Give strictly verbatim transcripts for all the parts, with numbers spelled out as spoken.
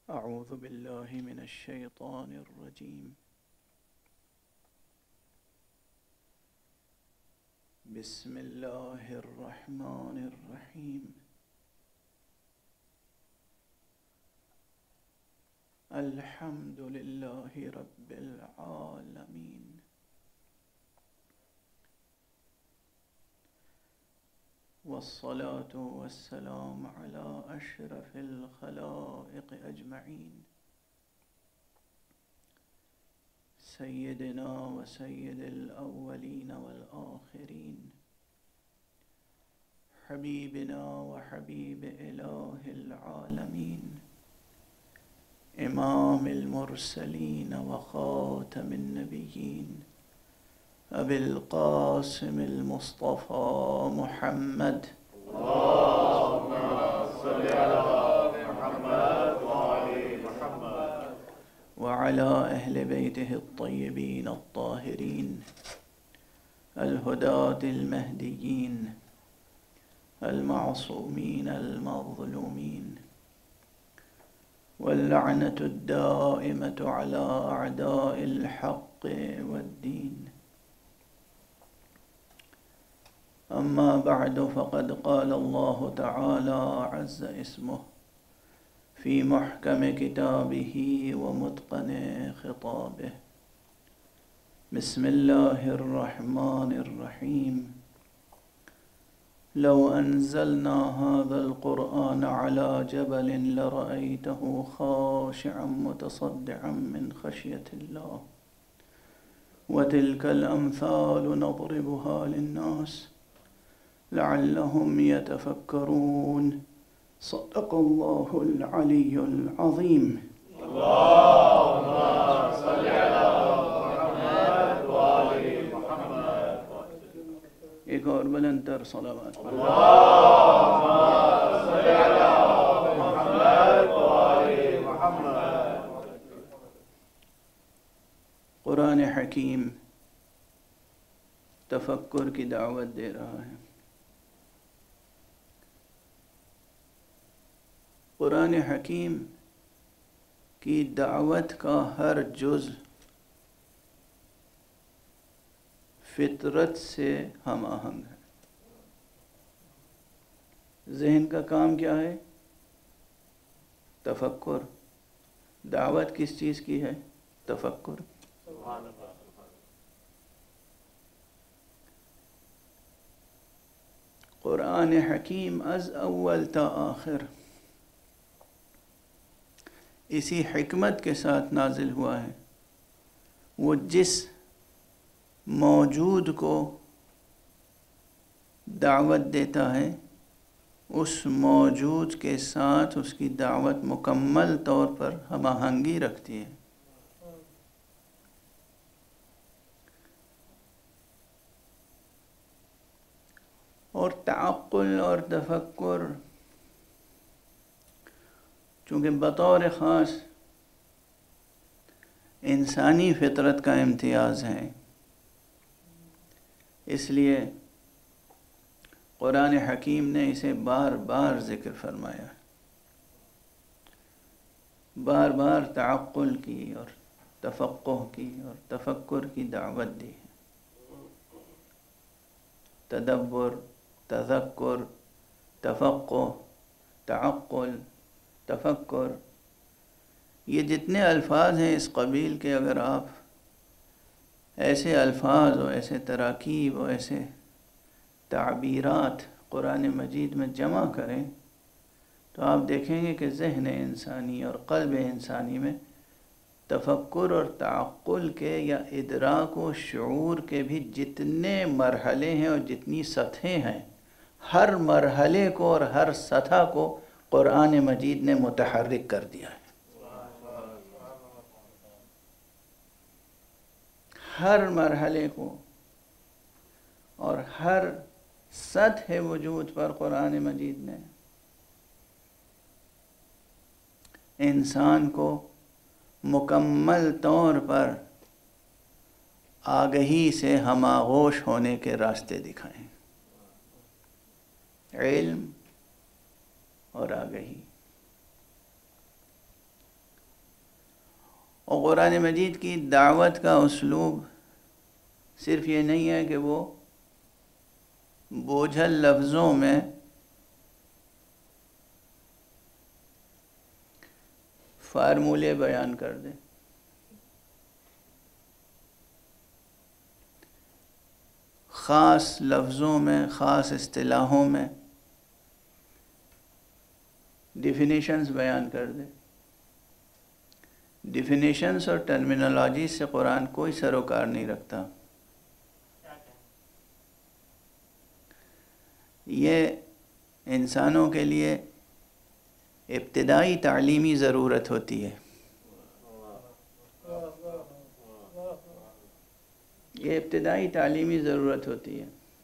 أعوذ بالله من الشيطان الرجيم. بسم الله الرحمن الرحيم. الحمد لله رب العالمين. والصلاة والسلام على أشرف الخلائق أجمعين سيدنا وسيد الأولين والآخرين حبيبنا وحبيب إله العالمين إمام المرسلين وخاتم النبيين أبي القاسم المصطفى محمد اللهم صل على محمد وعلى محمد وعلى أهل بيته الطيبين الطاهرين الهداة المهديين المعصومين المظلومين واللعنة الدائمة على أعداء الحق والدين. أما بعد، فقد قال الله تعالى عز اسمه في محكم كتابه ومتقن خطابه. بسم الله الرحمن الرحيم. لو أنزلنا هذا القرآن على جبل لرأيته خاشعا متصدعا من خشية الله وتلك الأمثال نضربها للناس لعلهم يتفكرون. صدق الله العلي العظيم. اللهم صل على محمد وعلى محمد. ایک اور بلند تر صلوات. اللهم صل على محمد وعلى محمد. قرآن حکیم تفکر کی دعوت دے رہا ہے. قرآن حکیم کی دعوت کا ہر جز فطرت سے ہم آہنگ ہے. ذہن کا کام کیا ہے؟ تفکر. دعوت کس چیز کی ہے؟ تفکر. قرآن حکیم از اول تا آخر اسی حکمت کے ساتھ نازل ہوا ہے. وہ جس موجود کو دعوت دیتا ہے اس موجود کے ساتھ اس کی دعوت مکمل طور پر ہم آہنگی رکھتی ہے. اور تعقل اور تفکر چونکہ بطور خاص انسانی فطرت کا امتیاز ہے، اس لیے قرآن حکیم نے اسے بار بار ذکر فرمایا، بار بار تعقل کی اور تفقہ کی اور تفکر کی دعوت دی. تدبر، تذکر، تفقہ، تعقل، تفکر، یہ جتنے الفاظ ہیں اس قبیل کے، اگر آپ ایسے الفاظ و ایسے تراکیب و ایسے تعبیرات قرآن مجید میں جمع کریں تو آپ دیکھیں گے کہ ذہن انسانی اور قلب انسانی میں تفکر اور تعقل کے یا ادراک و شعور کے بھی جتنے مرحلے ہیں اور جتنی سطحیں ہیں، ہر مرحلے کو اور ہر سطح کو قرآن مجید نے متحرک کر دیا ہے. ہر مرحلے کو اور ہر سطح وجود پر قرآن مجید نے انسان کو مکمل طور پر آگہی سے ہم آغوش ہونے کے راستے دکھائیں. علم اور آگہی. اور قرآن مجید کی دعوت کا اسلوب صرف یہ نہیں ہے کہ وہ بوجھل لفظوں میں فارمولے بیان کر دے، خاص لفظوں میں، خاص اصطلاحوں میں ڈیفینیشنز بیان کر دے۔ ڈیفینیشنز اور ٹرمینالوجی سے قرآن کوئی سروکار نہیں رکھتا۔ یہ انسانوں کے لیے ابتدائی تعلیمی ضرورت ہوتی ہے، یہ ابتدائی تعلیمی ضرورت ہوتی ہے۔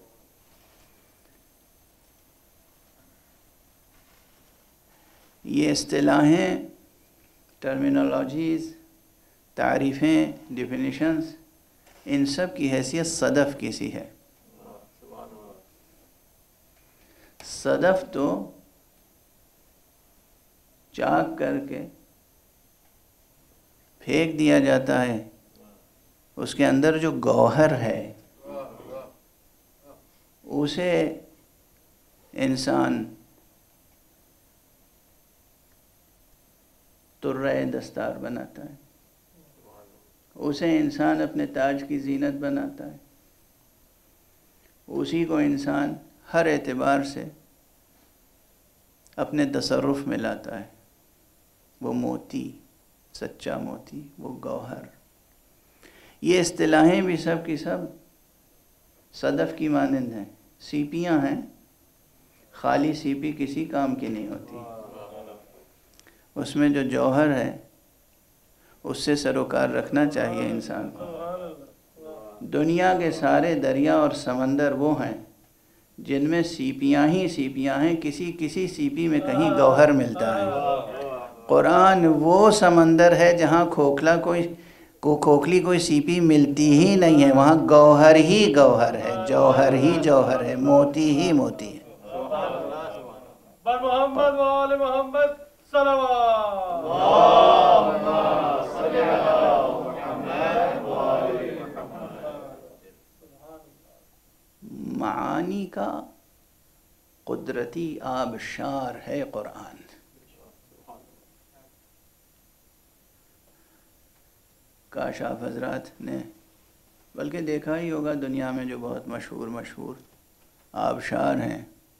یہ اصطلاحیں، ٹرمینالوجیز، تعریفیں، ڈیفینیشنز، ان سب کی حیثیت صدف کی سی ہے۔ صدف تو چاک کر کے پھینک دیا جاتا ہے، اس کے اندر جو گوہر ہے اسے انسان ترہ دستار بناتا ہے، اسے انسان اپنے تاج کی زینت بناتا ہے، اسی کو انسان ہر اعتبار سے اپنے تصرف میں لاتا ہے۔ وہ موتی، سچا موتی، وہ گوہر۔ یہ اصطلاحیں بھی سب کی سب صدف کی مانند ہیں، سیپیاں ہیں، خالی سیپی کسی کام کی نہیں ہوتی، اس میں جو جوہر ہے اس سے سروکار رکھنا چاہیے انسان کو۔ دنیا کے سارے دریا اور سمندر وہ ہیں جن میں سیپیاں ہی سیپیاں ہیں، کسی کسی سیپی میں کہیں گوہر ملتا ہے۔ قرآن وہ سمندر ہے جہاں کھوکھلا کوئی کو کھوکھلی کوئی سیپی ملتی ہی نہیں ہے، وہاں گوہر ہی گوہر ہے، جوہر ہی جوہر ہے، موتی ہی موتی ہے۔ بر محمد و آل محمد صلوات۔ معانی کا قدرتی آبشار ہے قرآن۔ کاش آپ حضرات نے بلکہ دیکھا ہی ہوگا دنیا میں جو بہت مشہور مشہور آبشار ہیں۔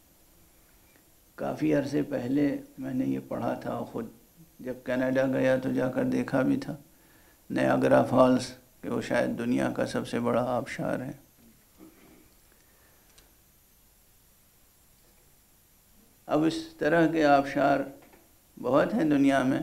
کافی عرصے پہلے میں نے یہ پڑھا تھا، خود جب کینیڈا گیا تو جا کر دیکھا بھی تھا، نیاگرا فالز، کہ وہ شاید دنیا کا سب سے بڑا آبشار ہے۔ اب اس طرح کے آبشار بہت ہیں دنیا میں۔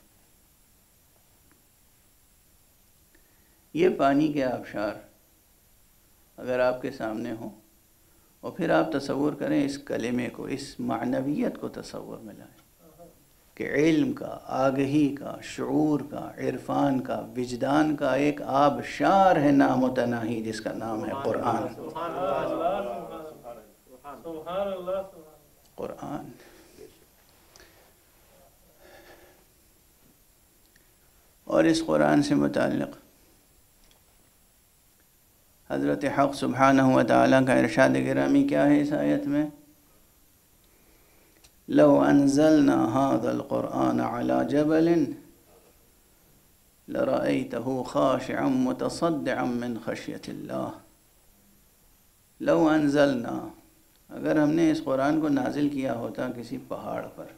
یہ پانی کے آبشار اگر آپ کے سامنے ہوں اور پھر آپ تصور کریں اس کلمے کو، اس معنویت کو تصور میں لائیں کہ علم کا، آگہی کا، شعور کا، عرفان کا، وجدان کا ایک آبشار ہے نامتناہی جس کا نام ہے قرآن۔ قرآن اور اس قرآن سے متعلق حضرت حق سبحانہ و تعالیٰ کا ارشاد گرامی کیا ہے اس آیت میں؟ لو انزلنا هذا القرآن على جبل لرأيته خاشعا متصدعا من خشية الله۔ لو انزلنا، اگر ہم نے اس قرآن کو نازل کیا ہوتا کسی پہاڑ پر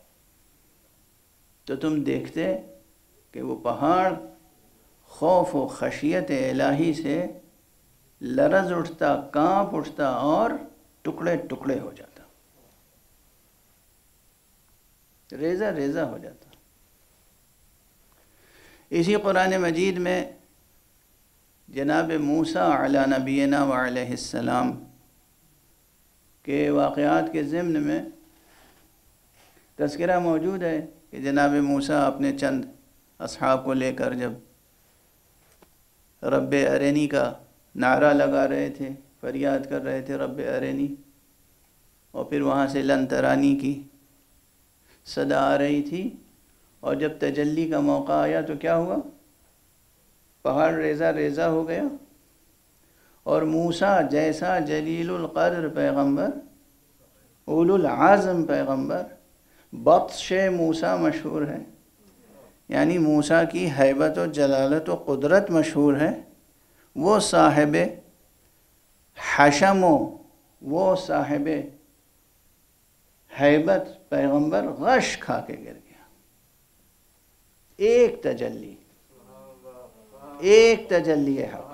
تو تم دیکھتے کہ وہ پہاڑ خوف و خشیت الہی سے لرز اٹھتا، کانپ اٹھتا اور ٹکڑے ٹکڑے ہو جاتا، ریزہ ریزہ ہو جاتا۔ اسی قرآن مجید میں جناب موسیٰ علی نبینا و علیہ السلام کے واقعات کے ضمن میں تذکرہ موجود ہے کہ جناب موسیٰ اپنے چند اصحاب کو لے کر جب رب ارینی کا نعرہ لگا رہے تھے، فریاد کر رہے تھے رب ارینی، اور پھر وہاں سے لن ترانی کی صدا آ رہی تھی، اور جب تجلی کا موقع آیا تو کیا ہوا؟ پہاڑ ریزہ ریزہ ہو گیا، اور موسیٰ جیسا جلیل القدر پیغمبر، اولو العزم پیغمبر، بطش موسیٰ مشہور ہے، یعنی موسیٰ کی ہیبت و جلالت و قدرت مشہور ہے، وہ صاحب حشم و وہ صاحب ہیبت پیغمبر غش کھا کے گر گیا۔ ایک تجلی، ایک تجلی حق،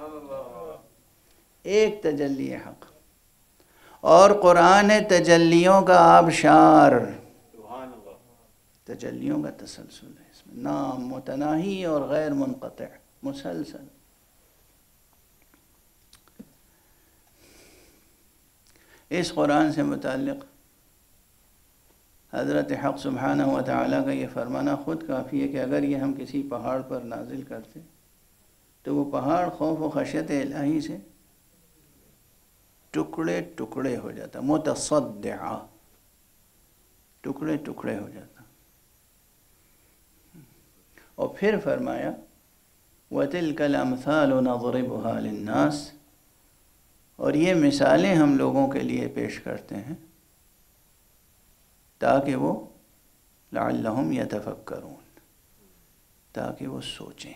ایک تجلی حق، اور قرآن تجلیوں کا آبشار، تجلیوں کا تسلسل ہے اس میں، نام متناہی اور غیر منقطع، مسلسل۔ اس قرآن سے متعلق حضرت حق سبحانہ و تعالیٰ کا یہ فرمانا خود کافی ہے کہ اگر یہ ہم کسی پہاڑ پر نازل کرتے تو وہ پہاڑ خوف و خشیت الہی سے ٹکڑے ٹکڑے ہو جاتا، متصدعہ، ٹکڑے ٹکڑے ہو جاتا۔ اور پھر فرمایا وَتِلْكَ الْأَمْثَالُ نَضْرِبُهَا لِلنَّاسِ، اور یہ مثالیں ہم لوگوں کے لیے پیش کرتے ہیں تاکہ وہ لعلہم یتفکرون، تاکہ وہ سوچیں۔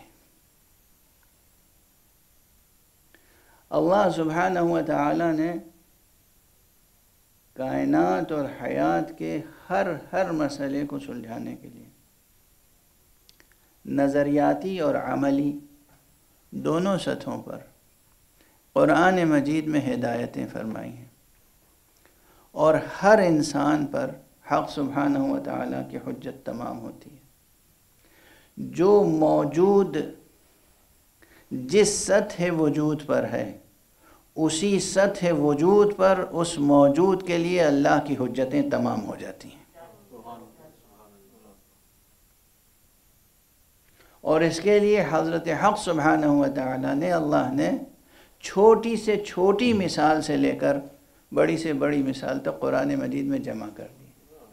اللہ سبحانہ و تعالی نے کائنات اور حیات کے ہر ہر مسئلے کو سلجھانے کے لیے نظریاتی اور عملی دونوں سطحوں پر قرآن مجید میں ہدایتیں فرمائی ہیں، اور ہر انسان پر حق سبحانہ و تعالیٰ کی حجت تمام ہوتی ہے۔ جو موجود جس سطح وجود پر ہے اسی سطح وجود پر اس موجود کے لیے اللہ کی حجتیں تمام ہو جاتی ہیں، اور اس کے لیے حضرت حق سبحانہ و تعالیٰ نے اللہ نے چھوٹی سے چھوٹی مثال سے لے کر بڑی سے بڑی مثال تک قرآن مجید میں جمع کر دی۔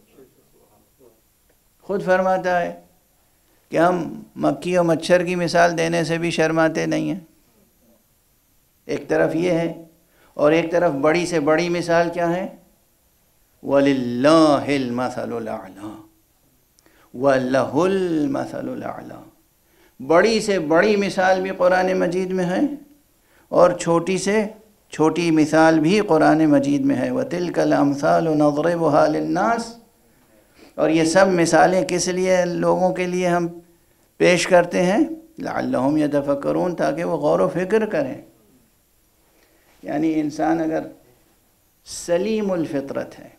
خود فرماتا ہے کہ ہم مکھی و مچھر کی مثال دینے سے بھی شرماتے نہیں ہیں، ایک طرف یہ ہے، اور ایک طرف بڑی سے بڑی مثال کیا ہے؟ وَلِلَّهِ الْمَثَلُ الْأَعْلَى، وَلَهُ الْمَثَلُ الْأَعْلَى، بڑی سے بڑی مثال بھی قرآن مجید میں ہے اور چھوٹی سے چھوٹی مثال بھی قرآن مجید میں ہے۔ وَتِلْكَ الْأَمْثَالُ نَضْرِبُهَا لِلنَّاسِ، اور یہ سب مثالیں کس لیے لوگوں کے لیے ہم پیش کرتے ہیں؟ لعلہم یتفکرون، تاکہ وہ غور و فکر کریں۔ یعنی انسان اگر سلیم الفطرت ہے،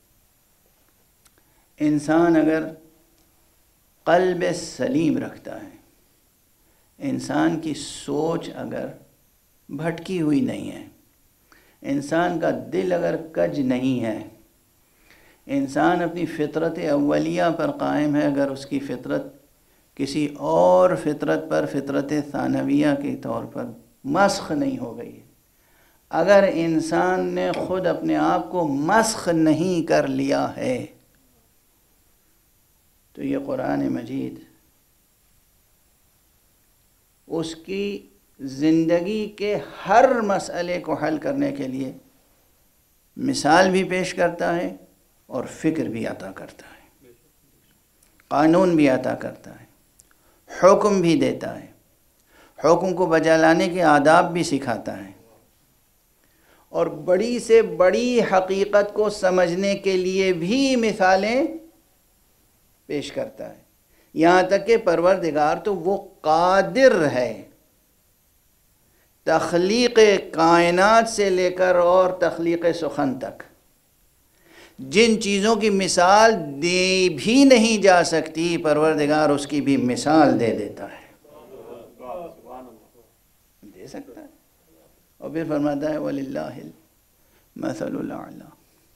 انسان اگر قلب سلیم رکھتا ہے، انسان کی سوچ اگر بھٹکی ہوئی نہیں ہے، انسان کا دل اگر کج نہیں ہے، انسان اپنی فطرت اولیہ پر قائم ہے، اگر اس کی فطرت کسی اور فطرت پر، فطرت ثانویہ کے طور پر مسخ نہیں ہو گئی ہے، اگر انسان نے خود اپنے آپ کو مسخ نہیں کر لیا ہے، تو یہ قرآن مجید اس کی زندگی کے ہر مسئلے کو حل کرنے کے لیے مثال بھی پیش کرتا ہے اور فکر بھی عطا کرتا ہے، قانون بھی عطا کرتا ہے، حکم بھی دیتا ہے، حکم کو بجا لانے کے آداب بھی سکھاتا ہے، اور بڑی سے بڑی حقیقت کو سمجھنے کے لیے بھی مثالیں پیش کرتا ہے، یہاں تک کہ پروردگار تو وہ قادر ہے تخلیق کائنات سے لے کر اور تخلیق سخن تک، جن چیزوں کی مثال دی بھی نہیں جا سکتی پروردگار اس کی بھی مثال دے دیتا ہے، دے سکتا ہے، اور پھر فرماتا ہے وَلِلَّهِ الْمَثَلُ الْأَعْلَى۔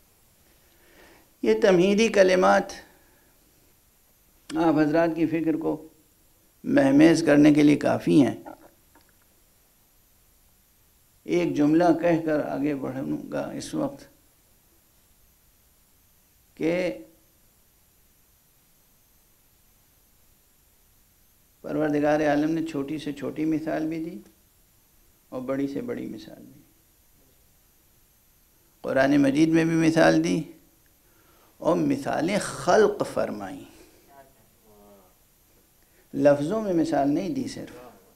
یہ تمہیدی کلمات آپ حضرات کی فکر کو مہمیز کرنے کے لیے کافی ہیں۔ ایک جملہ کہہ کر آگے بڑھوں گا اس وقت کہ پروردگار عالم نے چھوٹی سے چھوٹی مثال بھی دی اور بڑی سے بڑی مثال بھی. قرآن مجید میں بھی مثال دی اور مثالیں خلق فرمائیں. لفظوں میں مثال نہیں دی، صرف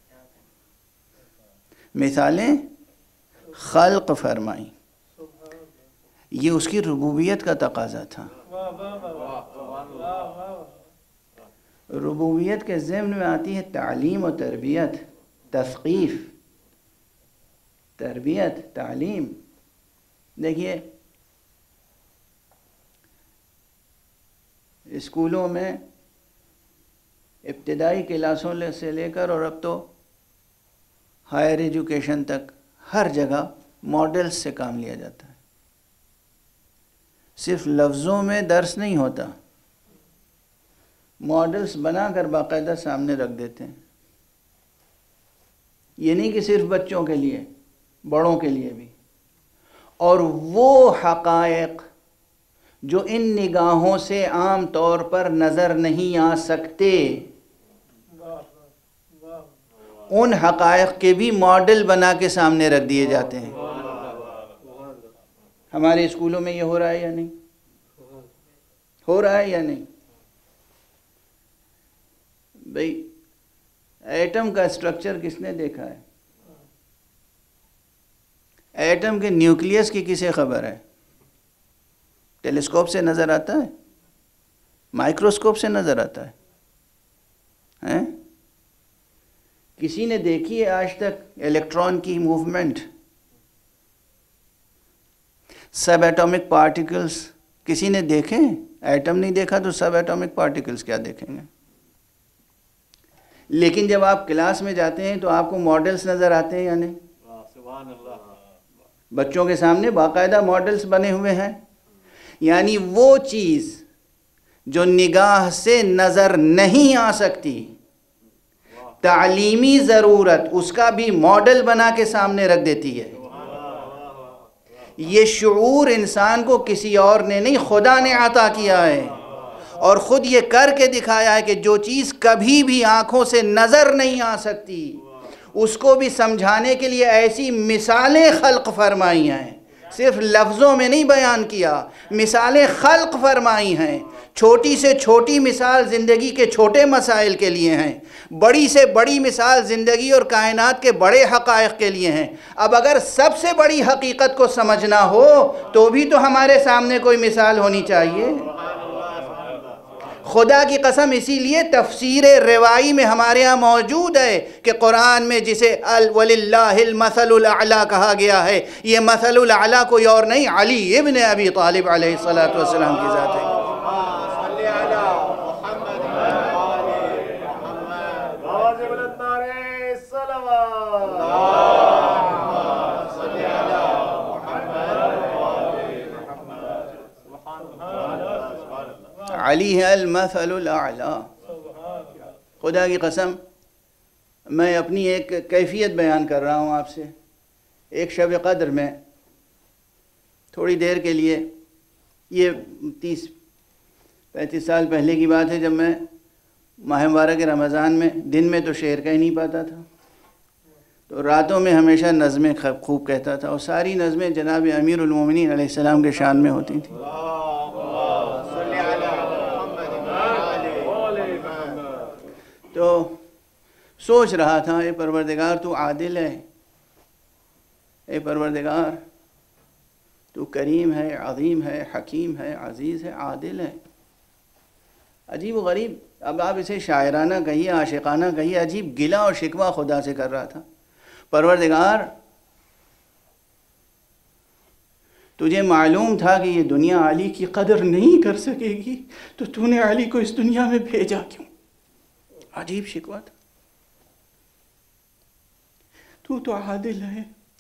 مثالیں خلق فرمائیں. یہ اس کی ربوبیت کا تقاضا تھا. ربوبیت کے ضمن میں آتی ہے تعلیم و تربیت، تثقیف، تربیت، تعلیم. دیکھیے اسکولوں میں ابتدائی کلاسوں سے لے کر اور اب تو ہائر ایجوکیشن تک ہر جگہ ماڈلز سے کام لیا جاتا ہے. صرف لفظوں میں درس نہیں ہوتا، ماڈلز بنا کر باقاعدہ سامنے رکھ دیتے ہیں. یہ نہیں کہ صرف بچوں کے لیے، بڑوں کے لیے بھی. اور وہ حقائق جو ان نگاہوں سے عام طور پر نظر نہیں آ سکتے، ان حقائق کے بھی ماڈل بنا کے سامنے رکھ دیے جاتے ہیں. ہمارے اسکولوں میں یہ ہو رہا ہے یا نہیں؟ ہو رہا ہے یا نہیں؟ بھئی ایٹم کا اسٹرکچر کس نے دیکھا ہے؟ ایٹم کے نیوکلیس کی کسے خبر ہے؟ ٹیلیسکوپ سے نظر آتا ہے؟ مائکروسکوپ سے نظر آتا ہے؟ کسی نے دیکھی ہے آج تک الیکٹران کی موومنٹ؟ سب ایٹامک پارٹیکلز کسی نے دیکھے؟ ایٹم نہیں دیکھا تو سب ایٹامک پارٹیکلز کیا دیکھیں گے؟ لیکن جب آپ کلاس میں جاتے ہیں تو آپ کو ماڈلز نظر آتے ہیں یا نہیں؟ سبحان اللہ. بچوں کے سامنے باقاعدہ ماڈلز بنے ہوئے ہیں. یعنی وہ چیز جو نگاہ سے نظر نہیں آ سکتی، تعلیمی ضرورت اس کا بھی ماڈل بنا کے سامنے رکھ دیتی ہے. یہ شعور انسان کو کسی اور نے نہیں، خدا نے عطا کیا ہے، اور خود یہ کر کے دکھایا ہے کہ جو چیز کبھی بھی آنکھوں سے نظر نہیں آ سکتی اس کو بھی سمجھانے کے لیے ایسی مثالیں خلق فرمائی ہیں. صرف لفظوں میں نہیں بیان کیا، مثالیں خلق فرمائی ہیں. چھوٹی سے چھوٹی مثال زندگی کے چھوٹے مسائل کے لیے ہیں، بڑی سے بڑی مثال زندگی اور کائنات کے بڑے حقائق کے لیے ہیں. اب اگر سب سے بڑی حقیقت کو سمجھنا ہو تو بھی تو ہمارے سامنے کوئی مثال ہونی چاہیے. خدا کی قسم اسی لیے تفسیر روائی میں ہمارے ہاں موجود ہے کہ قرآن میں جسے وَلِلَّهِ الْمَثَلُ الْأَعْلَى کہا گیا ہے، یہ مثل الاعلیٰ کوئی اور نہیں، علی ابن ابی طالب علیہ السلام کی ذات ہے. علی ہے المثل الاعلیٰ. خدا کی قسم میں اپنی ایک کیفیت بیان کر رہا ہوں آپ سے. ایک شب قدر میں تھوڑی دیر کے لیے، یہ تیس پینتیس سال پہلے کی بات ہے، جب میں ماہ مبارک رمضان میں دن میں تو شعر کہہ نہیں پاتا تھا تو راتوں میں ہمیشہ نظمیں خوب کہتا تھا، اور ساری نظمیں جناب امیر المومنین علیہ السلام کے شان میں ہوتی تھیں. تو سوچ رہا تھا اے پروردگار تو عادل ہے، اے پروردگار تو کریم ہے، عظیم ہے، حکیم ہے، عزیز ہے، عادل ہے. عجیب و غریب، اب آپ اسے شاعرانہ کہیے، عاشقانہ کہیے، عجیب گلہ اور شکوہ خدا سے کر رہا تھا. پروردگار تجھے معلوم تھا کہ یہ دنیا علی کی قدر نہیں کر سکے گی تو تو نے علی کو اس دنیا میں بھیجا کیوں؟ عجیب شکوہ تھا. تو تو عادل ہے،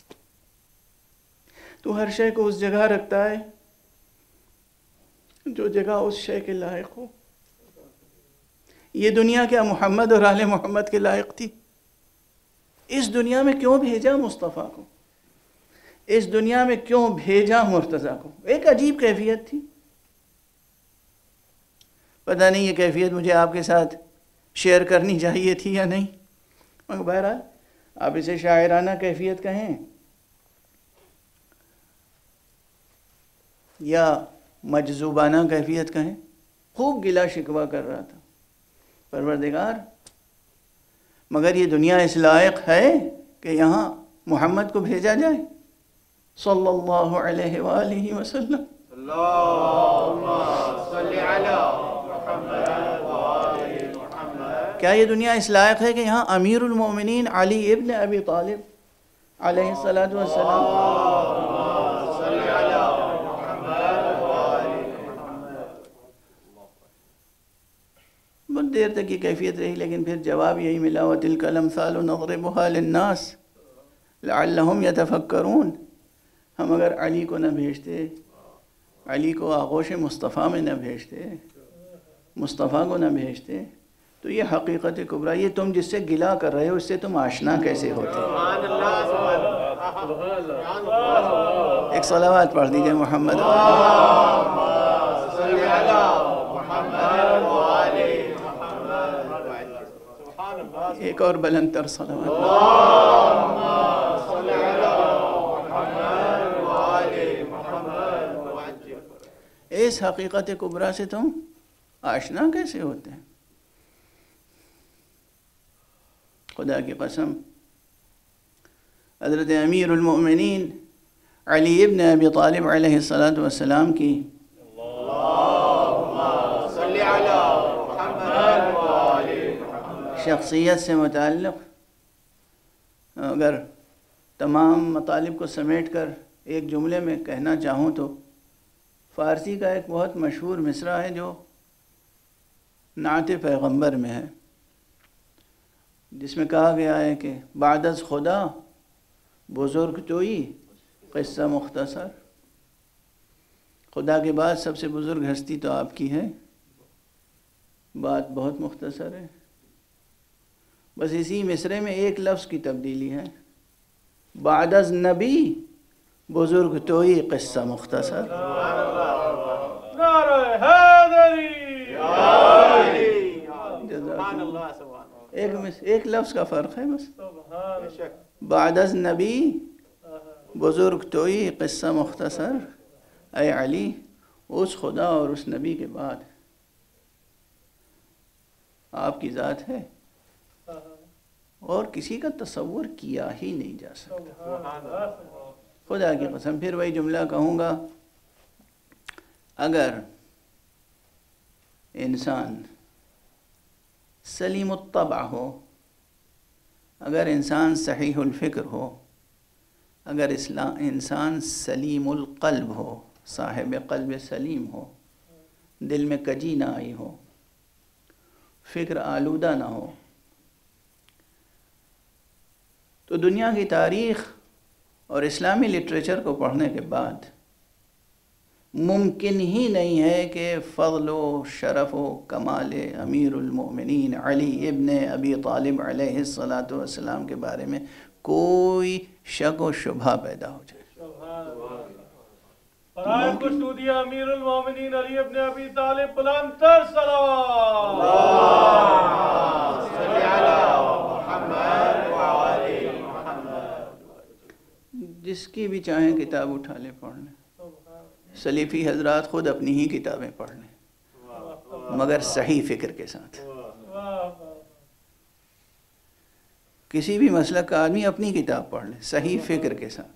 تو ہر شے کو اس جگہ رکھتا ہے جو جگہ اس شے کے لائق ہو. یہ دنیا کیا محمد اور آل محمد کے لائق تھی؟ اس دنیا میں کیوں بھیجا مصطفیٰ کو؟ اس دنیا میں کیوں بھیجا مرتضیٰ کو؟ ایک عجیب کیفیت تھی. پتہ نہیں یہ کیفیت مجھے آپ کے ساتھ شیئر کرنی چاہیے تھی یا نہیں؟ مگر بہرحال آپ اسے شاعرانہ کیفیت کہیں یا مجذوبانہ کیفیت کہیں، خوب گلا شکوہ کر رہا تھا، پروردگار مگر یہ دنیا اس لائق ہے کہ یہاں محمد کو بھیجا جائے صلی اللہ علیہ وآلہ وسلم؟ کیا یہ دنیا اس لائق ہے کہ یہاں امیر المومنین علی ابن ابی طالب علیہ الصلاۃ والسلام بہت دیر تک یہ کیفیت رہی، لیکن پھر جواب یہی ملا وَتِلْكَ الْأَمْثَالُ نَضْرِبُهَا لِلنَّاسِ لَعَلَّهُمْ يَتَفَكَّرُونَ۔ ہم اگر علی کو نہ بھیجتے، علی کو آغوش مصطفیٰ میں نہ بھیجتے، مصطفیٰ کو نہ بھیجتے، تو یہ حقیقت کبریٰ، یہ تم جس سے گلا کر رہے ہو اس سے تم آشنا کیسے ہوتے؟ ایک صلوات پڑھ دیجئے محمد ایک اور بلند تر صلوات۔ اس حقیقت کبریٰ سے تم آشنا کیسے ہوتے ہیں؟ خدا کی قسم حضرت امیر المؤمنین علی ابن ابی طالب علیہ الصلاۃ والسلام کی شخصیت سے متعلق اگر تمام مطالب کو سمیٹ کر ایک جملے میں کہنا چاہوں تو فارسی کا ایک بہت مشہور مصرع ہے جو نعت پیغمبر میں ہے، جس میں کہا گیا ہے کہ بعد از خدا بزرگ توئی قصہ مختصر، خدا کے بعد سب سے بزرگ ہستی تو آپ کی ہے، بات بہت مختصر ہے۔ بس اسی مصرے میں ایک لفظ کی تبدیلی ہے، بعد از نبی بزرگ توئی قصہ مختصر۔ ایک ایک لفظ کا فرق ہے بس، بعد از نبی بزرگ توئی قصہ مختصر، اے علی اس خدا اور اس نبی کے بعد آپ کی ذات ہے اور کسی کا تصور کیا ہی نہیں جا سکتا۔ خدا کی قسم پھر وہی جملہ کہوں گا، اگر انسان سلیم الطبع ہو، اگر انسان صحیح الفکر ہو، اگر اسلام انسان سلیم القلب ہو، صاحب قلب سلیم ہو، دل میں کجی نہ آئی ہو، فکر آلودہ نہ ہو، تو دنیا کی تاریخ اور اسلامی لٹریچر کو پڑھنے کے بعد ممکن ہی نہیں ہے کہ فضل و شرف و کمال امیر المؤمنین علی ابن ابی طالب علیہ الصلاۃ والسلام کے بارے میں کوئی شک و شبہ پیدا ہو جائے۔ برائے کشتودی امیر المومنین علی ابن ابی طالب بلند تر صلوات۔ جس کی بھی چاہیں کتاب اٹھا لے پڑھ لیں، سلیفی حضرات خود اپنی ہی کتابیں پڑھ لیں مگر صحیح فکر کے ساتھ۔ کسی بھی مسلک کا آدمی اپنی کتاب پڑھ لے صحیح فکر کے ساتھ،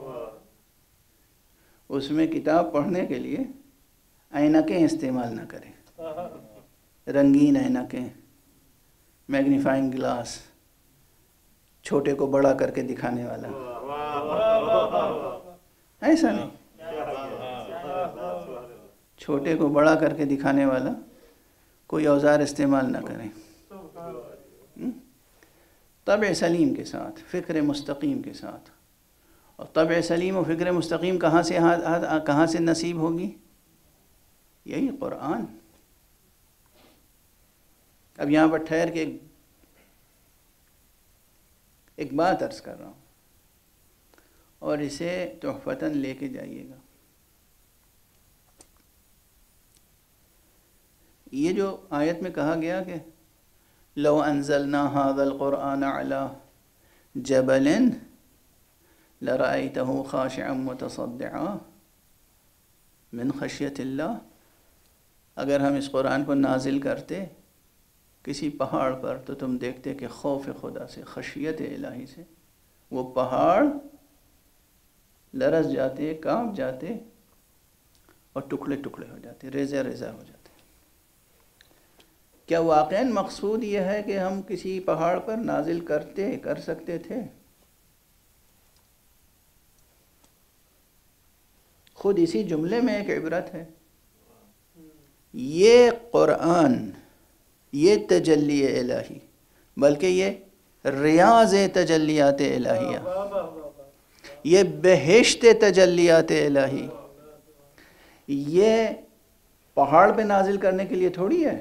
اس میں کتاب پڑھنے کے لیے اینکیں استعمال نہ کریں، رنگین اینکیں، میگنیفائنگ گلاس، چھوٹے کو بڑا کر کے دکھانے والا، ایسا نہیں، چھوٹے کو بڑا کر کے دکھانے والا کوئی اوزار استعمال نہ کریں، طبع سلیم کے ساتھ، فکر مستقیم کے ساتھ۔ اور طبع سلیم و فکر مستقیم کہاں سے کہاں سے نصیب ہوگی؟ یہی قرآن۔ اب یہاں پر ٹھہر کے ایک بات عرض کر رہا ہوں اور اسے تحفتاً لے کے جائیے گا۔ یہ جو آیت میں کہا گیا کہ لو انزلنا هذا القرآن على جبل لرأيته خاشعا متصدعا من خشیت اللہ، اگر ہم اس قرآن کو نازل کرتے کسی پہاڑ پر تو تم دیکھتے کہ خوف خدا سے، خشیت الہی سے وہ پہاڑ لرز جاتے، کانپ جاتے اور ٹکڑے ٹکڑے ہو جاتے، ریزہ ریزہ ہو جاتے۔ کیا واقعاً مقصود یہ ہے کہ ہم کسی پہاڑ پر نازل کرتے کر سکتے تھے؟ خود اسی جملے میں ایک عبرت ہے۔ یہ قرآن، یہ تجلی الہی، بلکہ یہ ریاض تجلیات الہیہ، یہ بہشت تجلیات الہی، یہ پہاڑ پہ نازل کرنے کے لیے تھوڑی ہے۔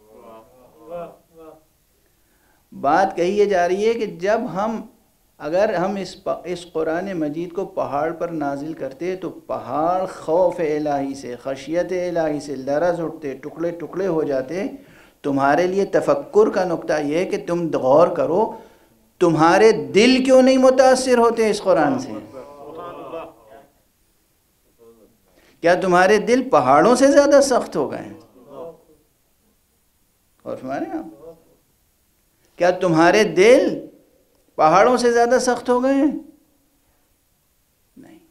بات کہی یہ جا رہی ہے کہ جب ہم اگر ہم اس اس قرآن مجید کو پہاڑ پر نازل کرتے تو پہاڑ خوف الہی سے، خشیت الہی سے لرز اٹھتے، ٹکڑے ٹکڑے ہو جاتے۔ تمہارے لیے تفکر کا نقطہ یہ ہے کہ تم غور کرو، تمہارے دل کیوں نہیں متاثر ہوتے اس قرآن سے؟ کیا تمہارے دل پہاڑوں سے زیادہ سخت ہو گئے ہیں؟ اور ہمارے یہاں کیا تمہارے دل پہاڑوں سے زیادہ سخت ہو گئے ہیں؟ نہیں،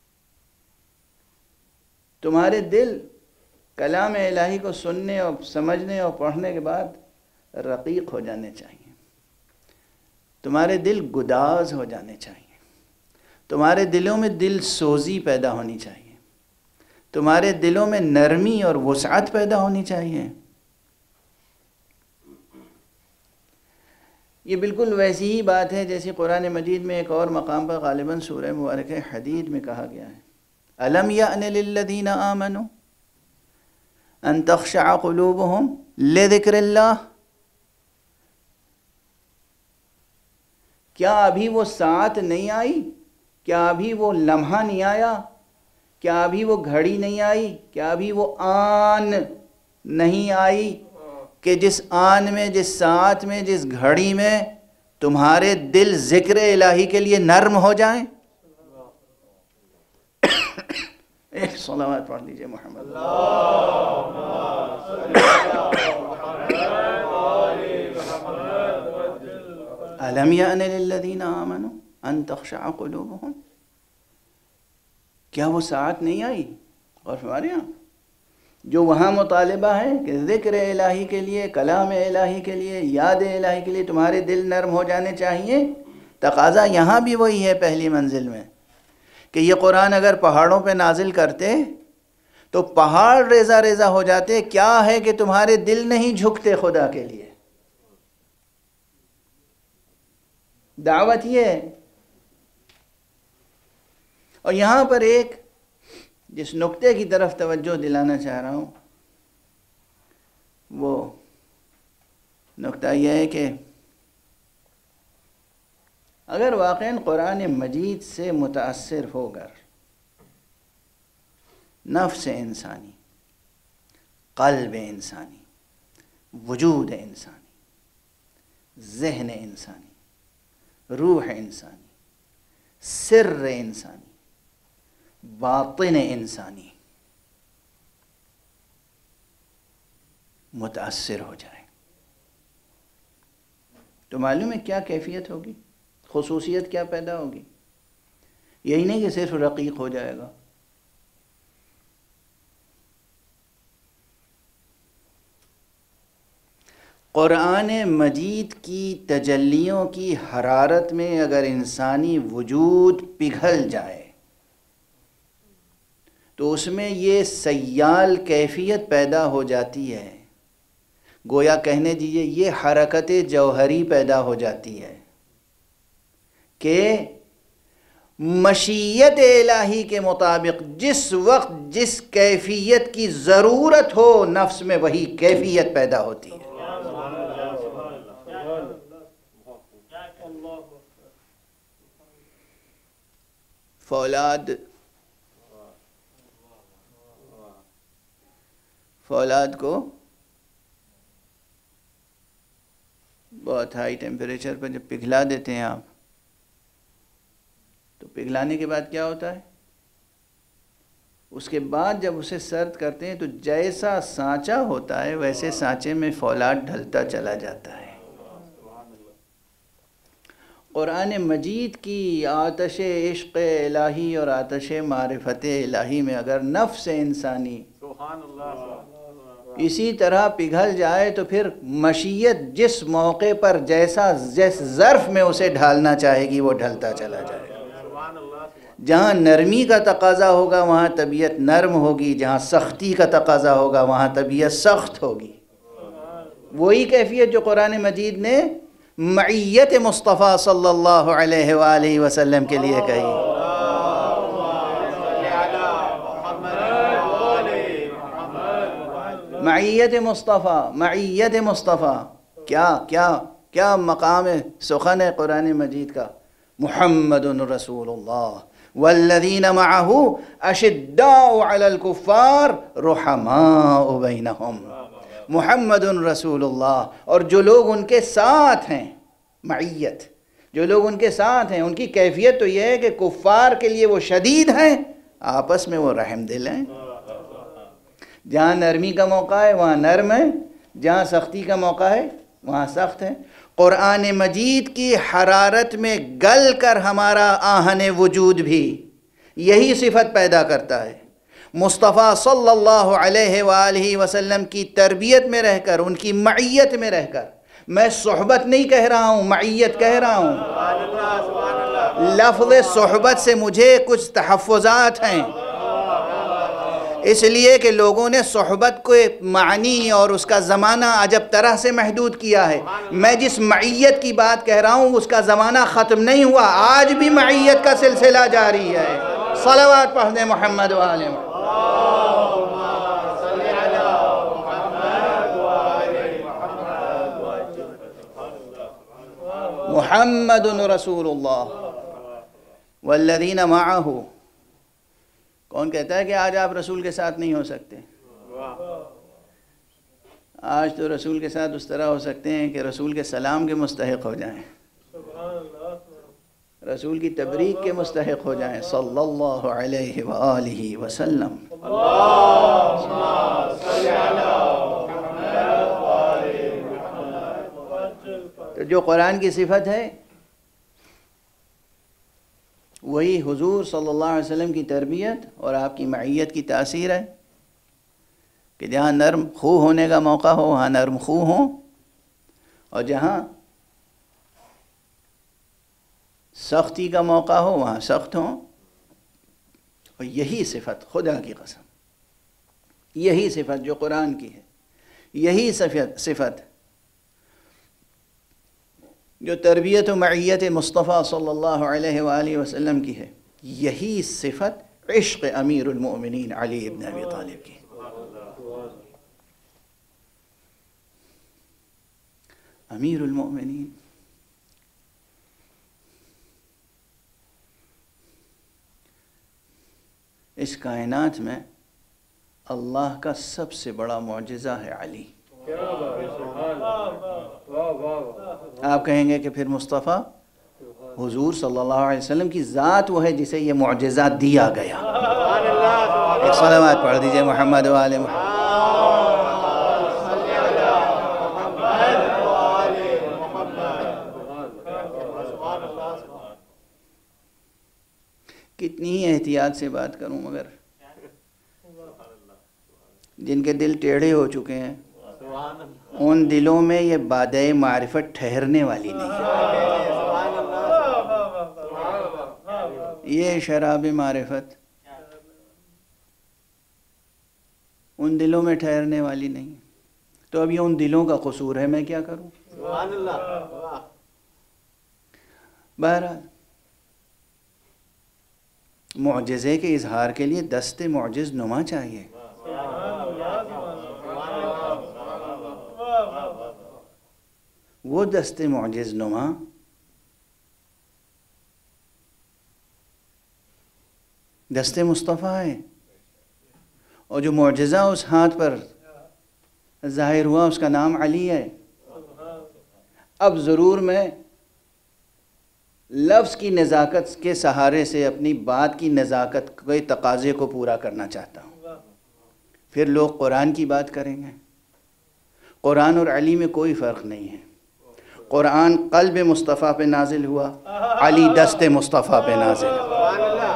تمہارے دل کلام الہی کو سننے اور سمجھنے اور پڑھنے کے بعد رقیق ہو جانے چاہیے، تمہارے دل گداز ہو جانے چاہیے، تمہارے دلوں میں دل سوزی پیدا ہونی چاہیے، تمہارے دلوں میں نرمی اور وسعت پیدا ہونی چاہیے۔ یہ بالکل ویسی ہی بات ہے جیسی قرآن مجید میں ایک اور مقام پر غالباً سورہ مبارکہ حدید میں کہا گیا ہے، أَلَمْ يَأْنِ لِلَّذِينَ آمَنُوا أَن تَخْشَعَ قُلُوبُهُمْ لِذِكْرِ اللَّهِ، کیا ابھی وہ ساعت نہیں آئی، کیا ابھی وہ لمحہ نہیں آیا، کیا ابھی وہ گھڑی نہیں آئی، کیا ابھی وہ آن نہیں آئی کہ جس آن میں، جس ساعت میں، جس گھڑی میں تمہارے دل ذکر الہی کے لیے نرم ہو جائیں؟ ایک صلوات پڑھ لیجئے محمد۔ أَلَمْ يَأْنِ لِلَّذِينَ آمَنُوا أَن تَخْشَعَ قُلُوبُهُمْ، کیا وہ ساعت نہیں آئی؟ اور ہمارے یہاں جو وہاں مطالبہ ہے کہ ذکر الہی کے لیے، کلام الہی کے لیے، یاد الہی کے لیے تمہارے دل نرم ہو جانے چاہیے، تقاضا یہاں بھی وہی ہے پہلی منزل میں کہ یہ قرآن اگر پہاڑوں پہ نازل کرتے تو پہاڑ ریزہ ریزہ ہو جاتے۔ کیا ہے کہ تمہارے دل نہیں جھکتے خدا کے لیے؟ دعوت یہ ہے۔ اور یہاں پر ایک جس نقطے کی طرف توجہ دلانا چاہ رہا ہوں وہ نقطہ یہ ہے کہ اگر واقعاً قرآن مجید سے متاثر ہو کر نفس انسانی، قلب انسانی، وجود انسانی، ذہن انسانی، روح انسانی، سر انسانی، باطن انسانی متاثر ہو جائے تو معلوم ہے کیا کیفیت ہوگی، خصوصیت کیا پیدا ہوگی؟ یہی نہیں کہ صرف رقیق ہو جائے گا، قرآن مجید کی تجلیوں کی حرارت میں اگر انسانی وجود پگھل جائے تو اس میں یہ سیال کیفیت پیدا ہو جاتی ہے، گویا کہنے دیجئے یہ حرکت جوہری پیدا ہو جاتی ہے کہ مشیت الہی کے مطابق جس وقت جس کیفیت کی ضرورت ہو نفس میں وہی کیفیت پیدا ہوتی ہے۔ فولاد فولاد کو بہت ہائی ٹیمپریچر پر جب پگھلا دیتے ہیں آپ، تو پگھلانے کے بعد کیا ہوتا ہے؟ اس کے بعد جب اسے سرد کرتے ہیں تو جیسا سانچہ ہوتا ہے ویسے سانچے میں فولاد ڈھلتا چلا جاتا ہے۔ قرآن مجید کی آتش عشق الہی اور آتش معرفت الہی میں اگر نفس انسانی اسی طرح پگھل جائے تو پھر مشیت جس موقع پر جیسا جس ظرف میں اسے ڈھالنا چاہے گی وہ ڈھلتا چلا جائے گا۔ جہاں نرمی کا تقاضا ہوگا وہاں طبیعت نرم ہوگی، جہاں سختی کا تقاضا ہوگا وہاں طبیعت سخت ہوگی۔ وہی کیفیت جو قرآن مجید نے معیت مصطفیٰ صلی اللہ علیہ وآلہ وسلم کے لیے کہی۔ معیت مصطفیٰ، معیت مصطفیٰ، کیا کیا کیا مقام سخن ہے قرآن مجید کا؟ محمد رسول اللہ والذین معہ اشداء علی الکفار رحماء بینہم۔ محمد رسول اللہ، اور جو لوگ ان کے ساتھ ہیں، معیت، جو لوگ ان کے ساتھ ہیں ان کی کیفیت تو یہ ہے کہ کفار کے لیے وہ شدید ہیں، آپس میں وہ رحم دل ہیں۔ جہاں نرمی کا موقع ہے وہاں نرم ہے، جہاں سختی کا موقع ہے وہاں سخت ہے۔ قرآن مجید کی حرارت میں گل کر ہمارا آہن وجود بھی یہی صفت پیدا کرتا ہے۔ مصطفیٰ صلی اللہ علیہ وآلہ وسلم کی تربیت میں رہ کر، ان کی معیت میں رہ کر، میں صحبت نہیں کہہ رہا ہوں، معیت کہہ رہا ہوں۔ لفظ صحبت سے مجھے کچھ تحفظات ہیں، اس لیے کہ لوگوں نے صحبت کو معنی اور اس کا زمانہ عجب طرح سے محدود کیا ہے۔ میں جس معیت کی بات کہہ رہا ہوں اس کا زمانہ ختم نہیں ہوا، آج بھی معیت کا سلسلہ جاری ہے۔ صلوات پڑھ دیں محمد و آل محمد۔ محمد رسول اللہ والذین معہ۔ کون کہتا ہے کہ آج آپ رسول کے ساتھ نہیں ہو سکتے؟ آج تو رسول کے ساتھ اس طرح ہو سکتے ہیں کہ رسول کے سلام کے مستحق ہو جائیں، رسول کی تبریک کے مستحق ہو جائیں، صلی اللہ علیہ وآلہ وسلم۔ تو جو قرآن کی صفت ہے وہی حضور صلی اللہ علیہ وسلم کی تربیت اور آپ کی معیت کی تاثیر ہے کہ جہاں نرم خو ہونے کا موقع ہو وہاں نرم خو ہوں، اور جہاں سختی کا موقع ہو وہاں سخت ہوں۔ اور یہی صفت، خدا کی قسم، یہی صفت جو قرآن کی ہے، یہی صفت صفت جو تربیت و معیت مصطفیٰ صلی اللہ علیہ وآلہ وسلم کی ہے، یہی صفت عشق امیر المؤمنین علی ابن ابی طالب کی۔ امیر المؤمنین اس کائنات میں اللہ کا سب سے بڑا معجزہ ہے علی۔ آپ کہیں گے کہ پھر مصطفیٰ حضور صلی اللہ علیہ وسلم کی ذات وہ ہے جسے یہ معجزہ دیا گیا۔ ایک صلوات پڑھ دیجئے محمد و آل محمد۔ کتنی ہی احتیاط سے بات کروں مگر جن کے دل ٹیڑھے ہو چکے ہیں ان دلوں میں یہ بادئ معرفت ٹھہرنے والی نہیں ہے۔ یہ شراب معرفت ان دلوں میں ٹھہرنے والی نہیں، تو اب یہ ان دلوں کا قصور ہے، میں کیا کروں؟ بہرحال معجزے کے اظہار کے لیے دست معجز نما چاہیے۔ وہ دست معجز نما دست مصطفیٰ ہے، اور جو معجزہ اس ہاتھ پر ظاہر ہوا اس کا نام علی ہے۔ اب ضرور میں لفظ کی نزاکت کے سہارے سے اپنی بات کی نزاکت کے تقاضے کو پورا کرنا چاہتا ہوں. پھر لوگ قرآن کی بات کریں گے. قرآن اور علی میں کوئی فرق نہیں ہے. قرآن قلب مصطفیٰ پہ نازل ہوا، علی دست مصطفیٰ پہ نازل ہوا.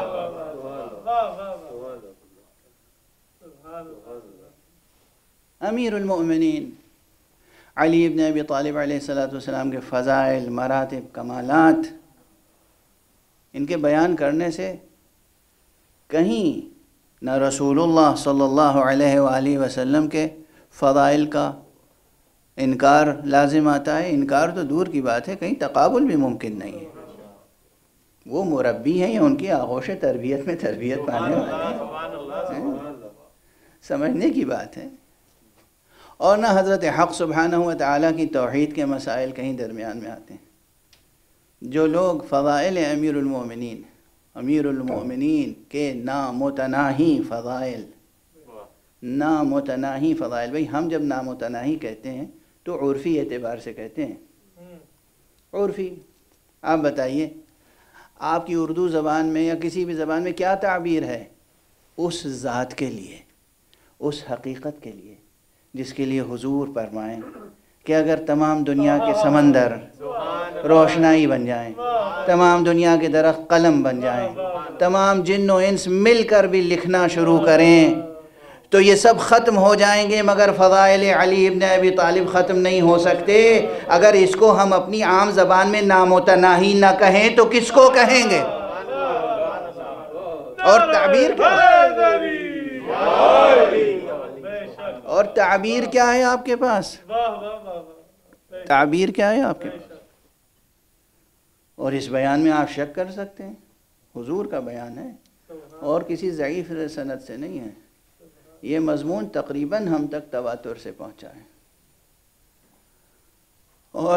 امیر المؤمنین علی ابن ابی طالب علیہ السلام کے فضائل، مراتب، کمالات، ان کے بیان کرنے سے کہیں نہ رسول اللہ صلی اللہ علیہ وآلہ وسلم کے فضائل کا انکار لازم آتا ہے. انکار تو دور کی بات ہے، کہیں تقابل بھی ممکن نہیں ہے. وہ مربی ہیں یا ان کی آغوش تربیت میں تربیت پانے والے ہیں، سمجھنے کی بات ہے. اور نہ حضرت حق سبحانہ و تعالیٰ کی توحید کے مسائل کہیں درمیان میں آتے ہیں. جو لوگ فضائل امیر المومنین امیر المومنین کے نامتناہی فضائل نامتناہی فضائل بھئی ہم جب نامتناہی کہتے ہیں تو عرفی اعتبار سے کہتے ہیں. عرفی آپ بتائیے، آپ کی اردو زبان میں یا کسی بھی زبان میں کیا تعبیر ہے اس ذات کے لیے، اس حقیقت کے لیے جس کے لیے حضور فرمائیں کہ اگر تمام دنیا کے سمندر روشنائی بن جائیں، تمام دنیا کے درخت قلم بن جائیں، تمام جن و انس مل کر بھی لکھنا شروع کریں تو یہ سب ختم ہو جائیں گے، مگر فضائل علی ابن ابی طالب ختم نہیں ہو سکتے. اگر اس کو ہم اپنی عام زبان میں نامتناہی نہ کہیں تو کس کو کہیں گے؟ اور تعبیر کیا ہے؟ اور تعبیر کیا ہے آپ کے پاس؟ تعبیر کیا ہے آپ کے پاس؟ اور اس بیان میں آپ شک کر سکتے ہیں، حضور کا بیان ہے اور کسی ضعیف سند سے نہیں ہے. یہ مضمون تقریباً ہم تک تواتر سے پہنچا ہے. اور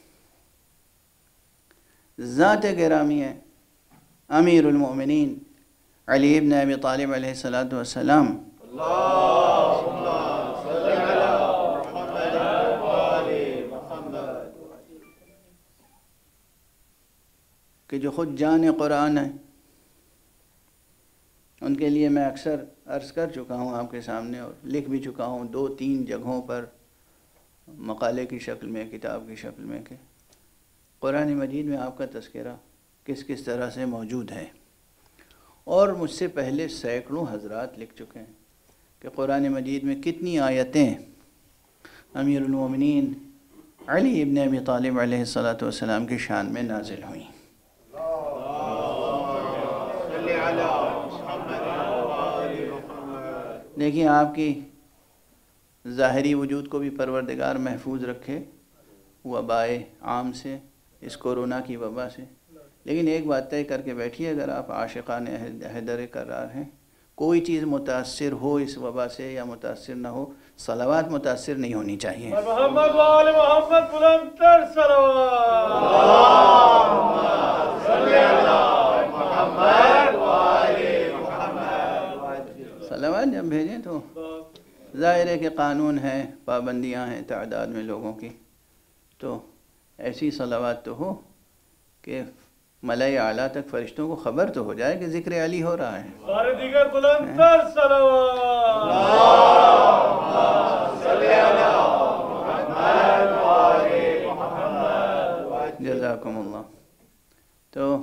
ذات گرامی ہے امیر المؤمنین علی ابن ابی طالب علیہ السلام. کہ جو خود جان قرآن ہے. ان کے لیے میں اکثر عرض کر چکا ہوں آپ کے سامنے اور لکھ بھی چکا ہوں دو تین جگہوں پر مقالے کی شکل میں، کتاب کی شکل میں، کہ قرآن مجید میں آپ کا تذکرہ کس کس طرح سے موجود ہے. اور مجھ سے پہلے سینکڑوں حضرات لکھ چکے ہیں کہ قرآن مجید میں کتنی آیتیں امیر المومنین علی ابن ابی طالب علیہ السلام کی شان میں نازل ہوئیں. دیکھیں آپ کی ظاہری وجود کو بھی پروردگار محفوظ رکھے وبائے عام سے، اس کورونا کی وبا سے. لیکن ایک بات طے کر کے بیٹھیے، اگر آپ عاشقان حیدر قرار ہیں، کوئی چیز متاثر ہو اس وبا سے یا متاثر نہ ہو، صلوات متاثر نہیں ہونی چاہیے. محمد وآل محمد بلند تر صلوات. صلی اللہ محمد وآل محمد. صلوات جب بھیجیں تو ظاہر ہے کہ قانون ہے، پابندیاں ہیں تعداد میں لوگوں کی، تو ایسی صلوات تو ہو کہ ملائے اعلیٰ تک فرشتوں کو خبر تو ہو جائے کہ ذکر علی ہو رہا ہے. سارے دیگر بلند تر صلوات. صلی اللہ محمد وآل محمد. جزاکم اللہ. تو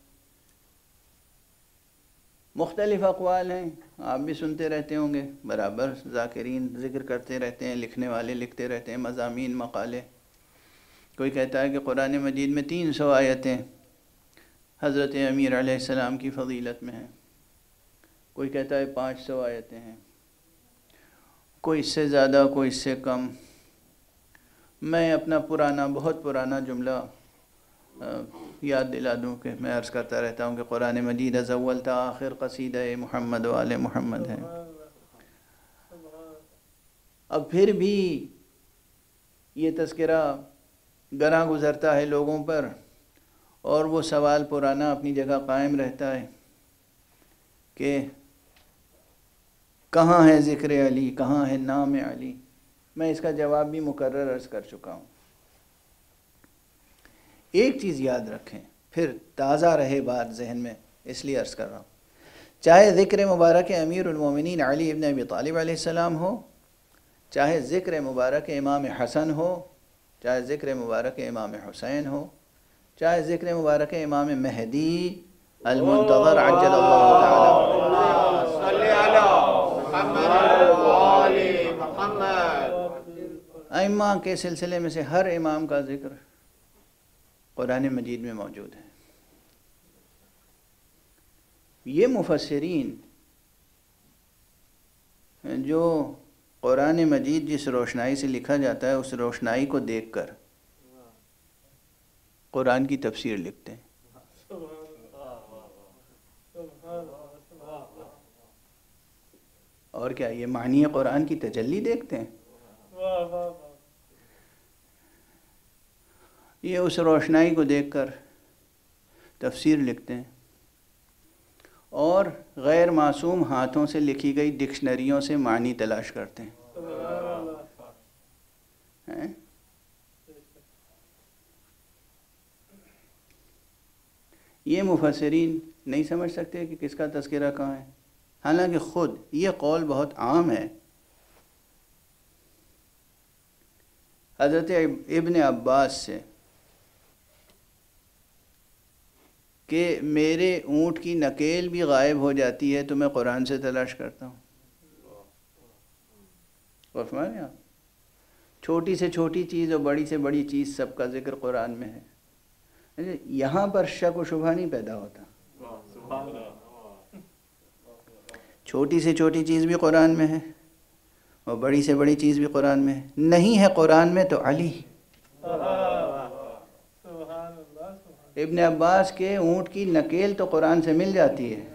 مختلف اقوال ہیں، آپ بھی سنتے رہتے ہوں گے، برابر ذاکرین ذکر کرتے رہتے ہیں، لکھنے والے لکھتے رہتے ہیں، مضامین مقالے. کوئی کہتا ہے کہ قرآن مجید میں تین سو آیتیں حضرت امیر علیہ السلام کی فضیلت میں ہیں. کوئی کہتا ہے پانچ سو آیتیں ہیں، کوئی اس سے زیادہ کوئی اس سے کم. میں اپنا پرانا بہت پرانا جملہ یاد دلا دوں کہ میں عرض کرتا رہتا ہوں کہ قرآن مجید از اول تا آخر قصیدہ محمد و آل محمد ہے. اب پھر بھی یہ تذکرہ گراں گزرتا ہے لوگوں پر، اور وہ سوال پرانا اپنی جگہ قائم رہتا ہے کہ کہاں ہے ذکر علی، کہاں ہے نام علی. میں اس کا جواب بھی مکرر عرض کر چکا ہوں. ایک چیز یاد رکھیں، پھر تازہ رہے بات ذہن میں، اس لیے عرض کر رہا ہوں، چاہے ذکر مبارک امیر المومنین علی ابن ابی طالب علیہ السلام ہو، چاہے ذکر مبارک امام حسن ہو، چاہے ذکر مبارک امام حسین ہو، چاہے ذکر مبارک امام مہدی المنتظر عجل اللہ تعالی صلی علی محمد وآل محمد۔ ائمہ کے سلسلے میں سے ہر امام کا ذکر قرآن مجید میں موجود ہے۔ یہ مفسرین جو قرآن مجید جس روشنائی سے لکھا جاتا ہے اس روشنائی کو دیکھ کر قرآن کی تفسیر لکھتے ہیں۔ اور کیا یہ معنی قرآن کی تجلی دیکھتے ہیں؟ یہ اس روشنائی کو دیکھ کر تفسیر لکھتے ہیں اور غیر معصوم ہاتھوں سے لکھی گئی ڈکشنریوں سے معنی تلاش کرتے ہیں۔ یہ مفسرین نہیں سمجھ سکتے کہ کس کا تذکرہ کہاں ہے، حالانکہ خود یہ قول بہت عام ہے۔ حضرت ابن عباس سے کہ میرے اونٹ کی نکیل بھی غائب ہو جاتی ہے تو میں قرآن سے تلاش کرتا ہوں۔ اور فرمایا چھوٹی سے چھوٹی چیز اور بڑی سے بڑی چیز سب کا ذکر قرآن میں ہے، یہاں پر شک و شبہ نہیں پیدا ہوتا۔ چھوٹی سے چھوٹی چیز بھی قرآن میں ہے اور بڑی سے بڑی چیز بھی قرآن میں ہے، نہیں ہے قرآن میں تو علی۔ ابن عباس کے اونٹ کی نکیل تو قرآن سے مل جاتی ہے،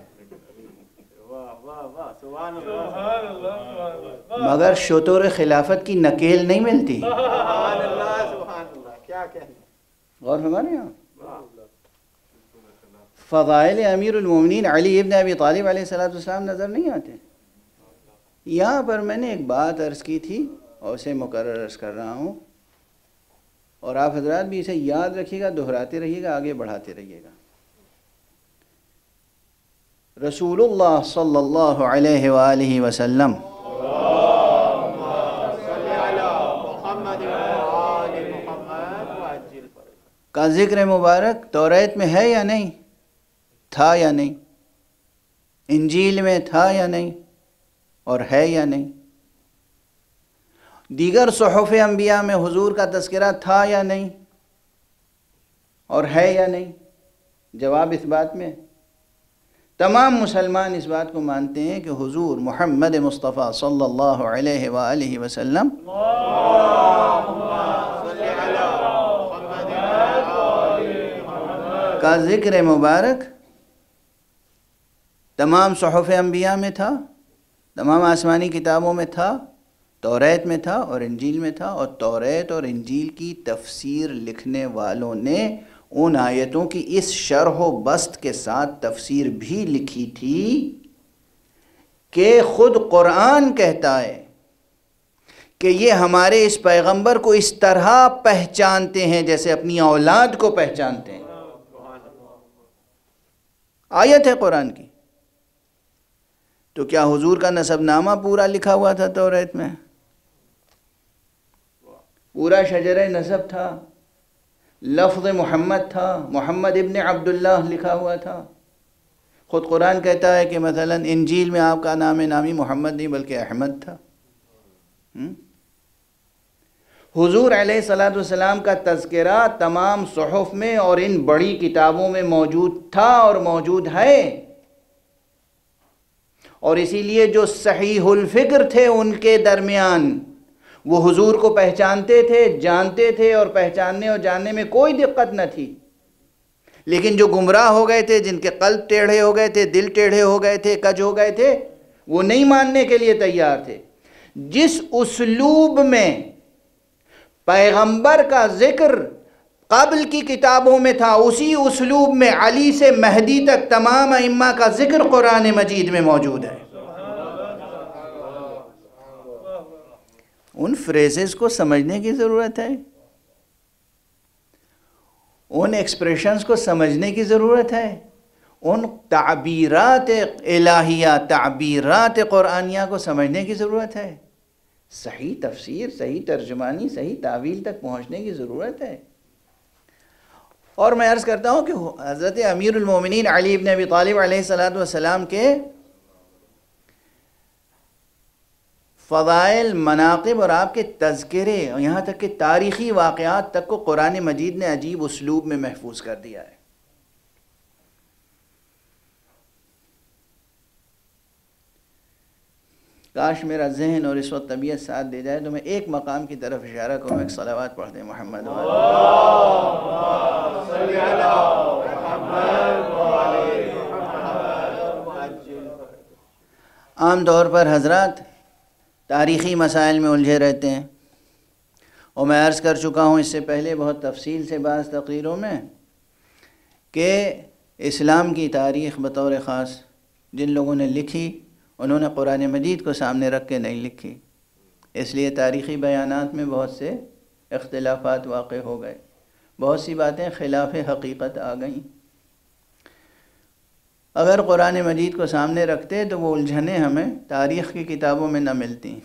مگر شتر خلافت کی نکیل نہیں ملتی۔ غور فرمائیں آپ، فضائل امیر المومنین علی ابن ابی طالب علیہ السلام نظر نہیں آتے۔ یہاں پر میں نے ایک بات عرض کی تھی اور اسے مکرر عرض کر رہا ہوں، اور آپ حضرات بھی اسے یاد رکھیے گا، دہراتے رہیے گا، آگے بڑھاتے رہیے گا۔ رسول اللہ صلی اللہ علیہ وآلہ وسلم کا ذکر مبارک توریت میں ہے یا نہیں، تھا یا نہیں، انجیل میں تھا یا نہیں، اور ہے یا نہیں، دیگر صحف انبیاء میں حضور کا تذکرہ تھا یا نہیں، اور ہے یا نہیں؟ جواب اس بات میں تمام مسلمان اس بات کو مانتے ہیں کہ حضور محمد مصطفیٰ صلی اللہ علیہ وآلہ وسلم کا ذکر مبارک تمام صحف انبیاء میں تھا، تمام آسمانی کتابوں میں تھا، توریت میں تھا اور انجیل میں تھا، اور توریت اور انجیل کی تفسیر لکھنے والوں نے ان آیتوں کی اس شرح و بسط کے ساتھ تفسیر بھی لکھی تھی کہ خود قرآن کہتا ہے کہ یہ ہمارے اس پیغمبر کو اس طرح پہچانتے ہیں جیسے اپنی اولاد کو پہچانتے ہیں۔ آیت ہے قرآن کی۔ تو کیا حضور کا نسب نامہ پورا لکھا ہوا تھا توریت میں؟ پورا شجرہ نسب تھا، لفظ محمد تھا، محمد ابن عبداللہ لکھا ہوا تھا۔ خود قرآن کہتا ہے کہ مثلا انجیل میں آپ کا نام نامی محمد نہیں بلکہ احمد تھا۔ حضور علیہ الصلوۃ والسلام کا تذکرہ تمام صحف میں اور ان بڑی کتابوں میں موجود تھا اور موجود ہے، اور اسی لیے جو صحیح الفکر تھے ان کے درمیان وہ حضور کو پہچانتے تھے، جانتے تھے، اور پہچاننے اور جاننے میں کوئی دقت نہ تھی۔ لیکن جو گمراہ ہو گئے تھے، جن کے قلب ٹیڑھے ہو گئے تھے، دل ٹیڑھے ہو گئے تھے، کج ہو گئے تھے، وہ نہیں ماننے کے لیے تیار تھے۔ جس اسلوب میں پیغمبر کا ذکر قبل کی کتابوں میں تھا، اسی اسلوب میں علی سے مہدی تک تمام ائمہ کا ذکر قرآن مجید میں موجود ہے۔ ان فریزز کو سمجھنے کی ضرورت ہے، ان ایکسپریشنز کو سمجھنے کی ضرورت ہے، ان تعبیرات الہیہ، تعبیرات قرآنیہ کو سمجھنے کی ضرورت ہے، صحیح تفسیر، صحیح ترجمانی، صحیح تعویل تک پہنچنے کی ضرورت ہے۔ اور میں عرض کرتا ہوں کہ حضرت امیر المومنین علی ابن ابی طالب علیہ الصلاۃ والسلام کے فضائل، مناقب اور آپ کے تذکرے، یہاں تک کہ تاریخی واقعات تک کو قرآن مجید نے عجیب اسلوب میں محفوظ کر دیا ہے۔ کاش میرا ذہن اور اس وقت طبیعت ساتھ دے جائے تو میں ایک مقام کی طرف اشارہ کروں، ایک صلوات پڑھ دیں محمد عام طور پر حضرات تاریخی مسائل میں الجھے رہتے ہیں، اور میں عرض کر چکا ہوں اس سے پہلے بہت تفصیل سے بعض تقریروں میں کہ اسلام کی تاریخ بطور خاص جن لوگوں نے لکھی انہوں نے قرآن مجید کو سامنے رکھ کے نہیں لکھی، اس لیے تاریخی بیانات میں بہت سے اختلافات واقع ہو گئے، بہت سی باتیں خلاف حقیقت آ گئیں۔ اگر قرآن مجید کو سامنے رکھتے تو وہ الجھنیں ہمیں تاریخ کی کتابوں میں نہ ملتی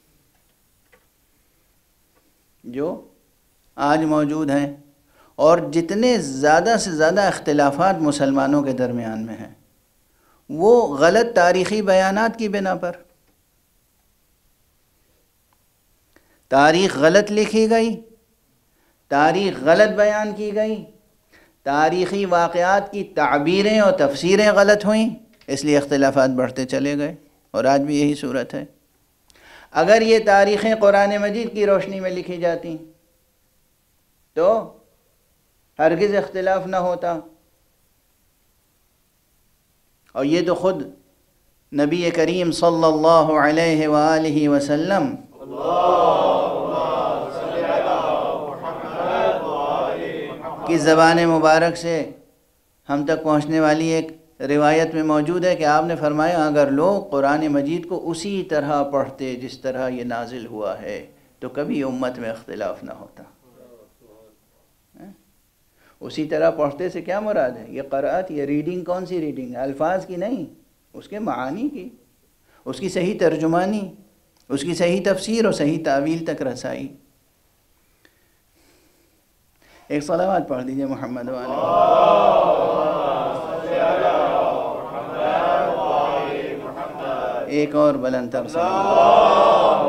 جو آج موجود ہیں، اور جتنے زیادہ سے زیادہ اختلافات مسلمانوں کے درمیان میں ہیں وہ غلط تاریخی بیانات کی بنا پر، تاریخ غلط لکھی گئی، تاریخ غلط بیان کی گئی، تاریخی واقعات کی تعبیریں اور تفسیریں غلط ہوئیں، اس لیے اختلافات بڑھتے چلے گئے، اور آج بھی یہی صورت ہے۔ اگر یہ تاریخیں قرآن مجید کی روشنی میں لکھی جاتی تو ہرگز اختلاف نہ ہوتا، اور یہ تو خود نبی کریم صلی اللہ علیہ وآلہ وسلم کی زبان مبارک سے ہم تک پہنچنے والی ایک روایت میں موجود ہے کہ آپ نے فرمایا اگر لوگ قرآن مجید کو اسی طرح پڑھتے جس طرح یہ نازل ہوا ہے تو کبھی امت میں اختلاف نہ ہوتا۔ اسی طرح پڑھتے سے کیا مراد ہے؟ یہ قرأت، یہ ریڈنگ کون سی ریڈنگ ہے؟ الفاظ کی نہیں، اس کے معانی کی، اس کی صحیح ترجمانی، اس کی صحیح تفسیر اور صحیح تعویل تک رسائی۔ ایک صلوات پڑھ دیجئے محمد والے۔ ایک اور بلند تر صلوات۔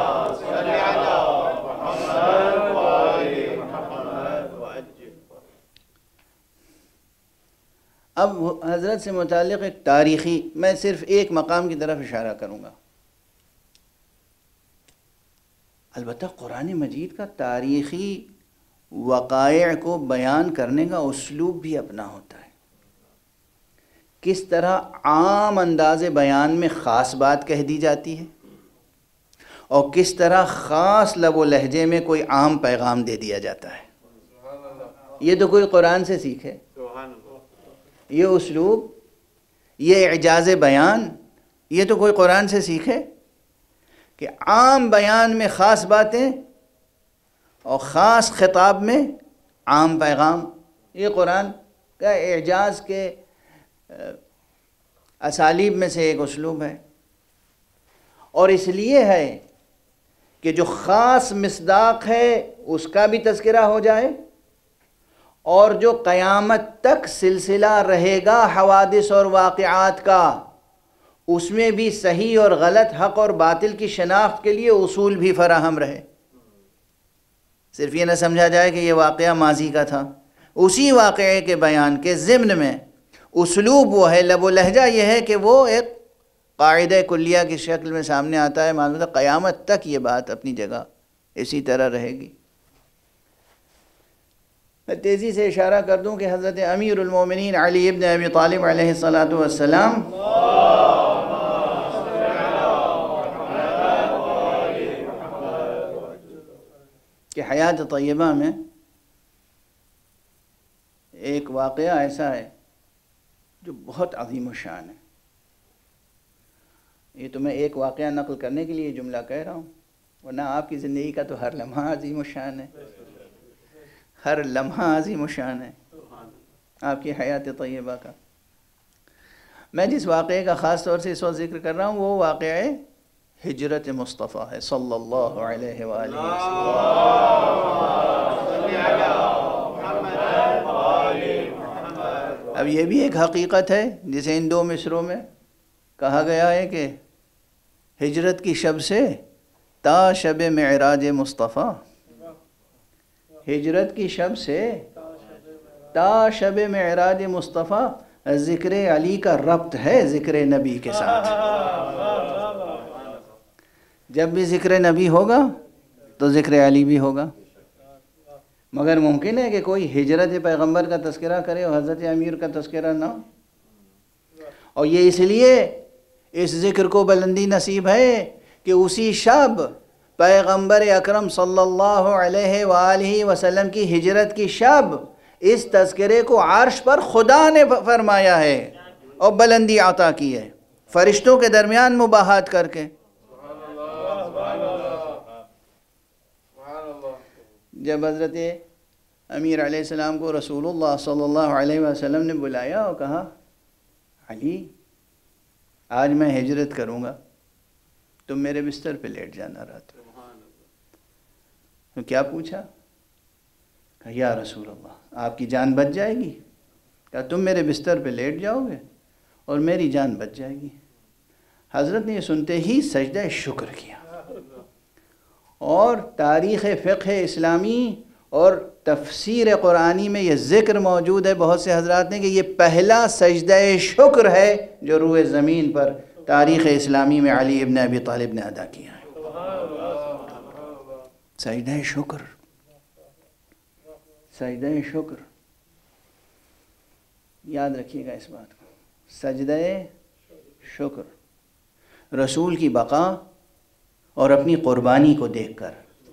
اب حضرت سے متعلق ایک تاریخی، میں صرف ایک مقام کی طرف اشارہ کروں گا۔ البتہ قرآن مجید کا تاریخی وقائع کو بیان کرنے کا اسلوب بھی اپنا ہوتا ہے۔ کس طرح عام انداز بیان میں خاص بات کہہ دی جاتی ہے، اور کس طرح خاص لب و لہجے میں کوئی عام پیغام دے دیا جاتا ہے۔ یہ تو کوئی قرآن سے سیکھے، یہ اسلوب، یہ اعجاز بیان، یہ تو کوئی قرآن سے سیکھے کہ عام بیان میں خاص باتیں اور خاص خطاب میں عام پیغام۔ یہ قرآن کا اعجاز کے اسالیب میں سے ایک اسلوب ہے، اور اس لیے ہے کہ جو خاص مصداق ہے اس کا بھی تذکرہ ہو جائے، اور جو قیامت تک سلسلہ رہے گا حوادث اور واقعات کا اس میں بھی صحیح اور غلط، حق اور باطل کی شناخت کے لیے اصول بھی فراہم رہے۔ صرف یہ نہ سمجھا جائے کہ یہ واقعہ ماضی کا تھا، اسی واقعے کے بیان کے ضمن میں اسلوب وہ ہے، لب و لہجہ یہ ہے کہ وہ ایک قاعدہ کلیہ کی شکل میں سامنے آتا ہے، معلوم ہے قیامت تک یہ بات اپنی جگہ اسی طرح رہے گی۔ میں تیزی سے اشارہ کر دوں کہ حضرت امیر المومنین علی ابن ابی طالب علیہ الصلاۃ والسلام کہ حیات طیبہ میں ایک واقعہ ایسا ہے جو بہت عظیم الشان ہے۔ یہ تو میں ایک واقعہ نقل کرنے کے لیے جملہ کہہ رہا ہوں، ورنہ آپ کی زندگی کا تو ہر لمحہ عظیم الشان ہے۔ ہر لمحہ عظیم الشان ہے آپ کی حیات طیبہ کا۔ میں جس واقعے کا خاص طور سے اس وقت ذکر کر رہا ہوں وہ واقعہ ہجرت مصطفیٰ ہے صلی اللہ علیہ وآلہ وسلم۔ اب یہ بھی ایک حقیقت ہے جسے ان دو مصروں میں کہا گیا ہے کہ ہجرت کی شب سے تا شب معراج مصطفیٰ، ہجرت کی شب سے تا شب معراج مصطفیٰ ذکر علی کا ربط ہے ذکر نبی کے ساتھ۔ جب بھی ذکر نبی ہوگا تو ذکر علی بھی ہوگا، مگر ممکن ہے کہ کوئی ہجرت پیغمبر کا تذکرہ کرے اور حضرت امیر کا تذکرہ نہ ہو، اور یہ اس لیے اس ذکر کو بلندی نصیب ہے کہ اسی شب پیغمبر اکرم صلی اللہ علیہ وآلہ وسلم کی ہجرت کی شب اس تذکرے کو عرش پر خدا نے فرمایا ہے اور بلندی عطا کی ہے فرشتوں کے درمیان مباحثات کر کے۔ جب حضرت امیر علیہ السلام کو رسول اللہ صلی اللہ علیہ وسلم نے بلایا اور کہا علی آج میں ہجرت کروں گا، تم میرے بستر پہ لیٹ جانا رات تو کیا پوچھا؟ کہا یا رسول اللہ آپ کی جان بچ جائے گی؟ کہا تم میرے بستر پہ لیٹ جاؤ گے اور میری جان بچ جائے گی۔ حضرت نے یہ سنتے ہی سجدہ شکر کیا، اور تاریخ فقہ اسلامی اور تفسیر قرآنی میں یہ ذکر موجود ہے بہت سے حضرات نے کہ یہ پہلا سجدہ شکر ہے جو روئے زمین پر تاریخ اسلامی میں علی ابن ابی طالب نے ادا کیا ہے۔ سجدہ شکر، سجدہ شکر، یاد رکھیے گا اس بات کو، سجدہ شکر، رسول کی بقا اور اپنی قربانی کو دیکھ کر۔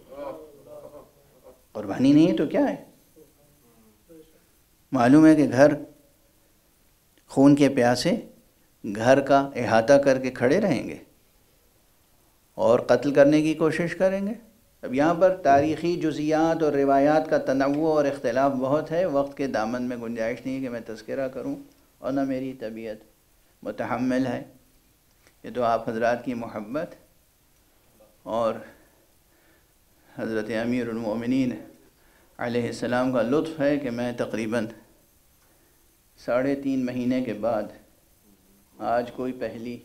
قربانی نہیں ہے تو کیا ہے؟ معلوم ہے کہ گھر خون کے پیاسے گھر کا احاطہ کر کے کھڑے رہیں گے اور قتل کرنے کی کوشش کریں گے۔ اب یہاں پر تاریخی جزیات اور روایات کا تنوع اور اختلاف بہت ہے، وقت کے دامن میں گنجائش نہیں ہے کہ میں تذکرہ کروں، اور نہ میری طبیعت متحمل ہے۔ یہ تو آپ حضرات کی محبت اور حضرت امیر المومنین علیہ السلام کا لطف ہے کہ میں تقریباً ساڑھے تین مہینے کے بعد آج کوئی پہلی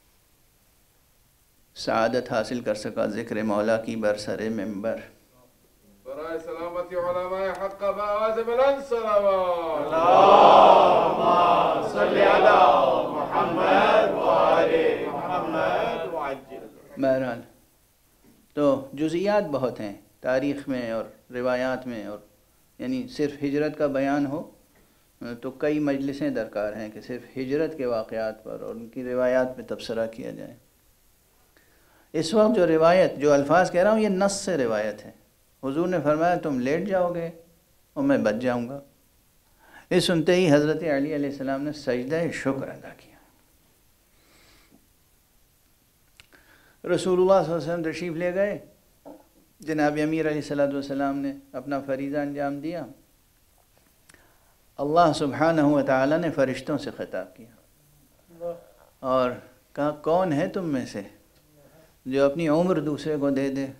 سعادت حاصل کر سکا ذکر مولا کی برسر ممبر۔ برائے سلامتی علماء حق بآواز بلند صلوات اللہم صلی علی محمد وآل محمد وعجل۔ بہرحال تو جزیات بہت ہیں تاریخ میں اور روایات میں، اور یعنی صرف ہجرت کا بیان ہو تو کئی مجلسیں درکار ہیں کہ صرف ہجرت کے واقعات پر اور ان کی روایات پہ تبصرہ کیا جائے۔ اس وقت جو روایت، جو الفاظ کہہ رہا ہوں، یہ نص سے روایت ہے۔ حضور نے فرمایا تم لیٹ جاؤ گے اور میں بچ جاؤں گا۔ یہ سنتے ہی حضرت علی علیہ السلام نے سجدہ شکر ادا کیا۔ رسول اللہ صلی اللہ علیہ وسلم تشریف لے گئے، جناب امیر علیہ الصلوۃ والسلام نے اپنا فریضہ انجام دیا۔ اللہ سبحانہ و تعالی نے فرشتوں سے خطاب کیا اور کہا کون ہے تم میں سے جو اپنی عمر دوسرے کو دے دے؟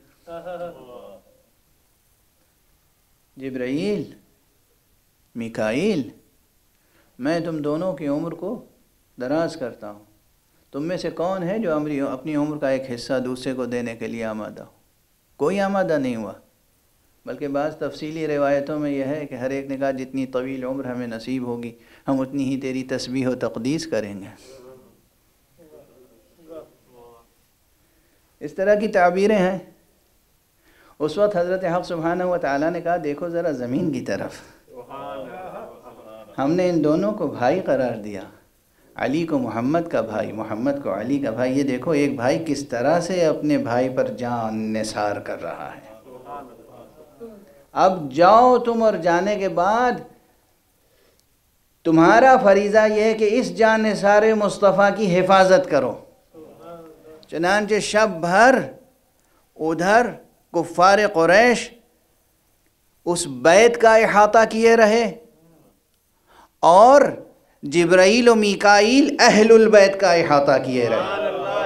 جبرائیل، میکائیل، میں تم دونوں کی عمر کو دراز کرتا ہوں، تم میں سے کون ہے جو اپنی عمر کا ایک حصہ دوسرے کو دینے کے لیے آمادہ ہو؟ کوئی آمادہ نہیں ہوا، بلکہ بعض تفصیلی روایتوں میں یہ ہے کہ ہر ایک نے کہا جتنی طویل عمر ہمیں نصیب ہوگی ہم اتنی ہی تیری تسبیح و تقدیس کریں گے۔ اس طرح کی تعبیریں ہیں۔ اس وقت حضرت حق سبحانہ و تعالیٰ نے کہا دیکھو ذرا زمین کی طرف، ہم نے ان دونوں کو بھائی قرار دیا، علی کو محمد کا بھائی، محمد کو علی کا بھائی۔ یہ دیکھو ایک بھائی کس طرح سے اپنے بھائی پر جان نثار کر رہا ہے۔ اب جاؤ تم، اور جانے کے بعد تمہارا فریضہ یہ ہے کہ اس جان نثار مصطفیٰ کی حفاظت کرو۔ چنانچہ شب بھر ادھر کفار قریش اس بیت کا احاطہ کیے رہے، اور جبرائیل و میکائیل اہل البیت کا احاطہ کیے رہے۔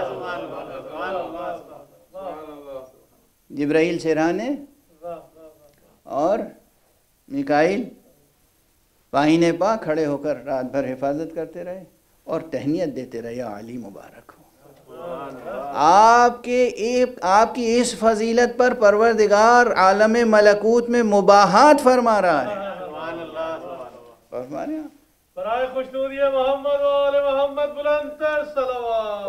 جبرائیل سرہانے اور میکائیل پاہینے پا کھڑے ہو کر رات بھر حفاظت کرتے رہے اور تہنیت دیتے رہے، یا علی مبارک ہو۔ آپ کے ایک آپ کی اس فضیلت پر پروردگار عالم ملکوت میں مباحات فرما رہا ہے۔ فرما رہے ہیں برائے خوشنودی محمد و آل محمد بلند تر صلوات۔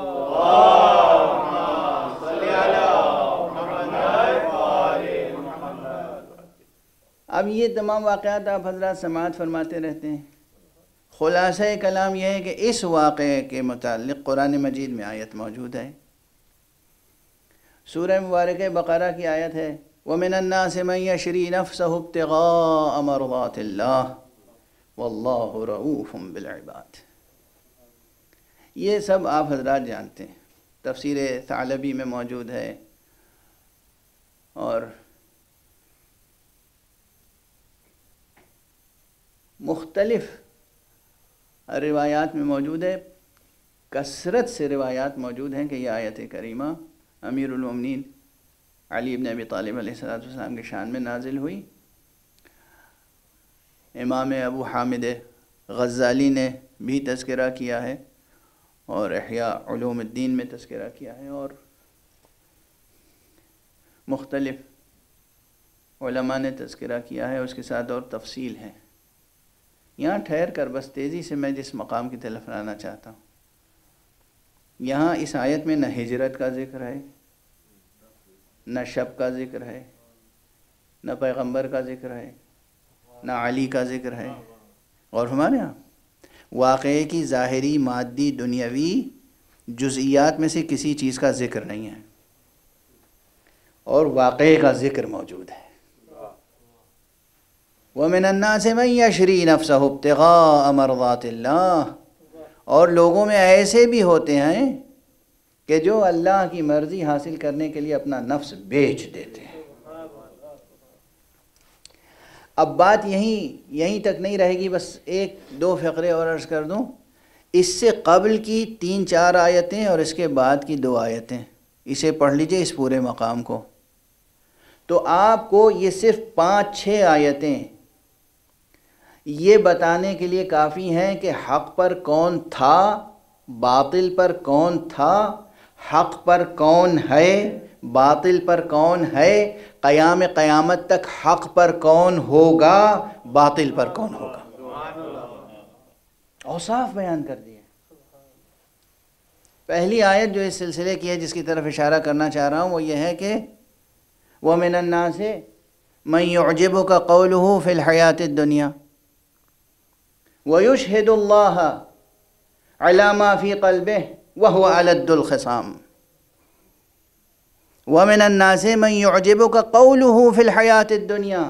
اللہم صلی علی محمد و آل محمد۔ اب یہ تمام واقعات آپ حضرات سماعت فرماتے رہتے ہیں۔ خلاصہ کلام یہ ہے کہ اس واقعے کے متعلق قرآن مجید میں آیت موجود ہے۔ سورہ مبارکہ بقرہ کی آیت ہے، وَمِنَ النَّاسِ مَن يَشْرِي نَفْسَهُ ابْتِغَاءَ مَرْضَاتِ اللَّهِ وَاللَّهُ رَءُوفٌ بِالْعِبَادِ۔ یہ سب آپ حضرات جانتے ہیں، تفسیر ثعلبی میں موجود ہے اور مختلف روایات میں موجود ہے، کثرت سے روایات موجود ہیں کہ یہ آیت کریمہ امیر المومنین علی بن ابی طالب علیہ السلام کے شان میں نازل ہوئی۔ امام ابو حامد غزالی نے بھی تذکرہ کیا ہے اور احیاء علوم الدین میں تذکرہ کیا ہے، اور مختلف علماء نے تذکرہ کیا ہے، اس کے ساتھ اور تفصیل ہے۔ یہاں ٹھہر کر بس تیزی سے میں جس مقام کی طرف لانا چاہتا ہوں، یہاں اس آیت میں نہ ہجرت کا ذکر ہے، نہ شب کا ذکر ہے، نہ پیغمبر کا ذکر ہے، نہ علی کا ذکر ہے، اور ہمارے یہاں واقعے کی ظاہری مادی دنیاوی جزئیات میں سے کسی چیز کا ذکر نہیں ہے، اور واقعے کا ذکر موجود ہے۔ وَمِنَ النَّاسِ مَن يَشْرِي نَفْسَهُ ابْتِغَاءَ مَرْضَاتِ اللَّهِ، اور لوگوں میں ایسے بھی ہوتے ہیں کہ جو اللہ کی مرضی حاصل کرنے کے لیے اپنا نفس بیچ دیتے ہیں۔ اب بات یہیں یہیں تک نہیں رہے گی، بس ایک دو فقرے اور عرض کر دوں۔ اس سے قبل کی تین چار آیتیں اور اس کے بعد کی دو آیتیں، اسے پڑھ لیجئے اس پورے مقام کو، تو آپ کو یہ صرف پانچ چھ آیتیں یہ بتانے کے لیے کافی ہیں کہ حق پر کون تھا، باطل پر کون تھا، حق پر کون ہے، باطل پر کون ہے، قیام قیامت تک حق پر کون ہوگا، باطل پر کون ہوگا، اوصاف بیان کر دیے۔ پہلی آیت جو اس سلسلے کی ہے، جس کی طرف اشارہ کرنا چاہ رہا ہوں، وہ یہ ہے کہ وَمِنَ النَّاسِ مَن يُعْجِبُكَ قَوْلُهُ فِي الْحَيَاةِ الدُّنْيَا وَيُشْهِدُ اللَّهَ عَلَى مَا فِي قَلْبِهِ وَهُوَ أَلَدُّ الْخِصَامِ۔ وَمِنَ النَّاسِ مَن يُعْجِبُكَ قَوْلُهُ فِي الْحَيَاةِ الدُّنْيَا،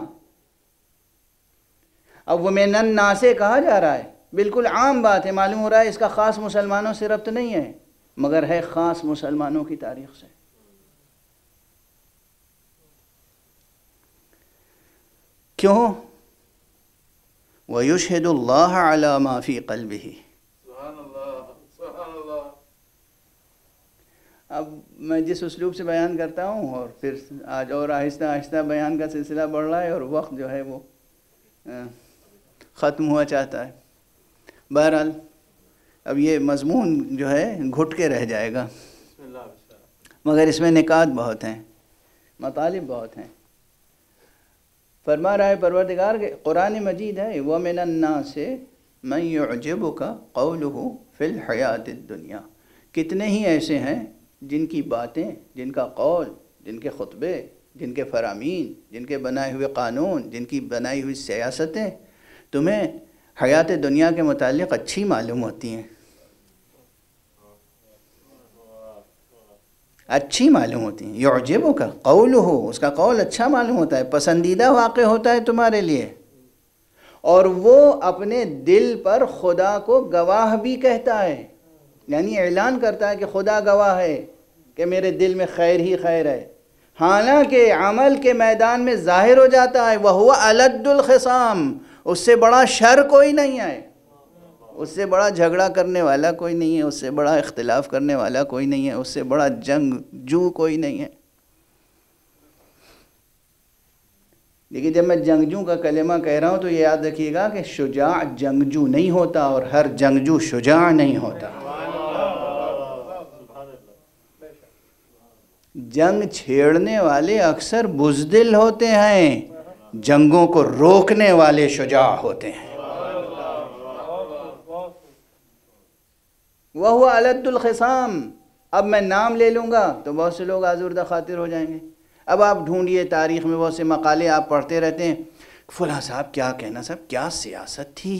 اب وَمِنَ النَّاسِ کہا جا رہا ہے، بالکل عام بات ہے، معلوم ہو رہا ہے اس کا خاص مسلمانوں سے ربط نہیں ہے، مگر ہے خاص مسلمانوں کی تاریخ سے۔ کیوں؟ وَيُشْهِدُ اللَّهَ عَلَى مَا فِي قَلْبِهِ۔ سبحان اللہ، سبحان اللہ۔ اب میں جس اسلوب سے بیان کرتا ہوں، اور پھر آج اور آہستہ آہستہ بیان کا سلسلہ بڑھ رہا ہے، اور وقت جو ہے وہ ختم ہوا چاہتا ہے۔ بہرحال اب یہ مضمون جو ہے گھٹ کے رہ جائے گا، مگر اس میں نکات بہت ہیں، مطالب بہت ہیں۔ فرما رہا ہے پروردگار کہ قرآن مجید ہے، وَمِنَ النَّاسِ مَن يُعْجِبُكَ قَوْلُهُ فِي الْحَيَاةِ الدُّنْيَا، کتنے ہی ایسے ہیں جن کی باتیں، جن کا قول، جن کے خطبے، جن کے فرامین، جن کے بنائے ہوئے قانون، جن کی بنائی ہوئی سیاستیں تمہیں حیات دنیا کے متعلق اچھی معلوم ہوتی ہیں، اچھی معلوم ہوتی ہیں۔ یعجبک قولہ، اس کا قول اچھا معلوم ہوتا ہے، پسندیدہ واقع ہوتا ہے تمہارے لیے، اور وہ اپنے دل پر خدا کو گواہ بھی کہتا ہے، یعنی اعلان کرتا ہے کہ خدا گواہ ہے کہ میرے دل میں خیر ہی خیر ہے، حالانکہ عمل کے میدان میں ظاہر ہو جاتا ہے وَهُوَ أَلَدُّ الْخِصَامِ، اس سے بڑا شر کوئی نہیں ہے، اس سے بڑا جھگڑا کرنے والا کوئی نہیں ہے، اس سے بڑا اختلاف کرنے والا کوئی نہیں ہے، اس سے بڑا جنگ جو کوئی نہیں ہے۔ لیکن جب میں جنگجو کا کلمہ کہہ رہا ہوں تو یہ یاد رکھیے گا کہ شجاع جنگجو نہیں ہوتا اور ہر جنگجو شجاع نہیں ہوتا۔ جنگ چھیڑنے والے اکثر بزدل ہوتے ہیں، جنگوں کو روکنے والے شجاع ہوتے ہیں۔ وَهُوَ أَلَدُّ الْخِصَامِ، اب میں نام لے لوں گا تو بہت سے لوگ آزردہ خاطر ہو جائیں گے۔ اب آپ ڈھونڈیے تاریخ میں بہت سے مقالے آپ پڑھتے رہتے ہیں، فلاں صاحب کیا کہنا، صاحب کیا سیاست تھی،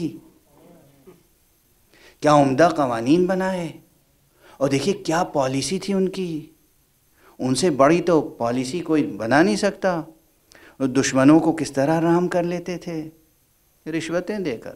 کیا عمدہ قوانین بنائے، اور دیکھیے کیا پالیسی تھی ان کی، ان سے بڑی تو پالیسی کوئی بنا نہیں سکتا، اور دشمنوں کو کس طرح رحم کر لیتے تھے رشوتیں دے کر،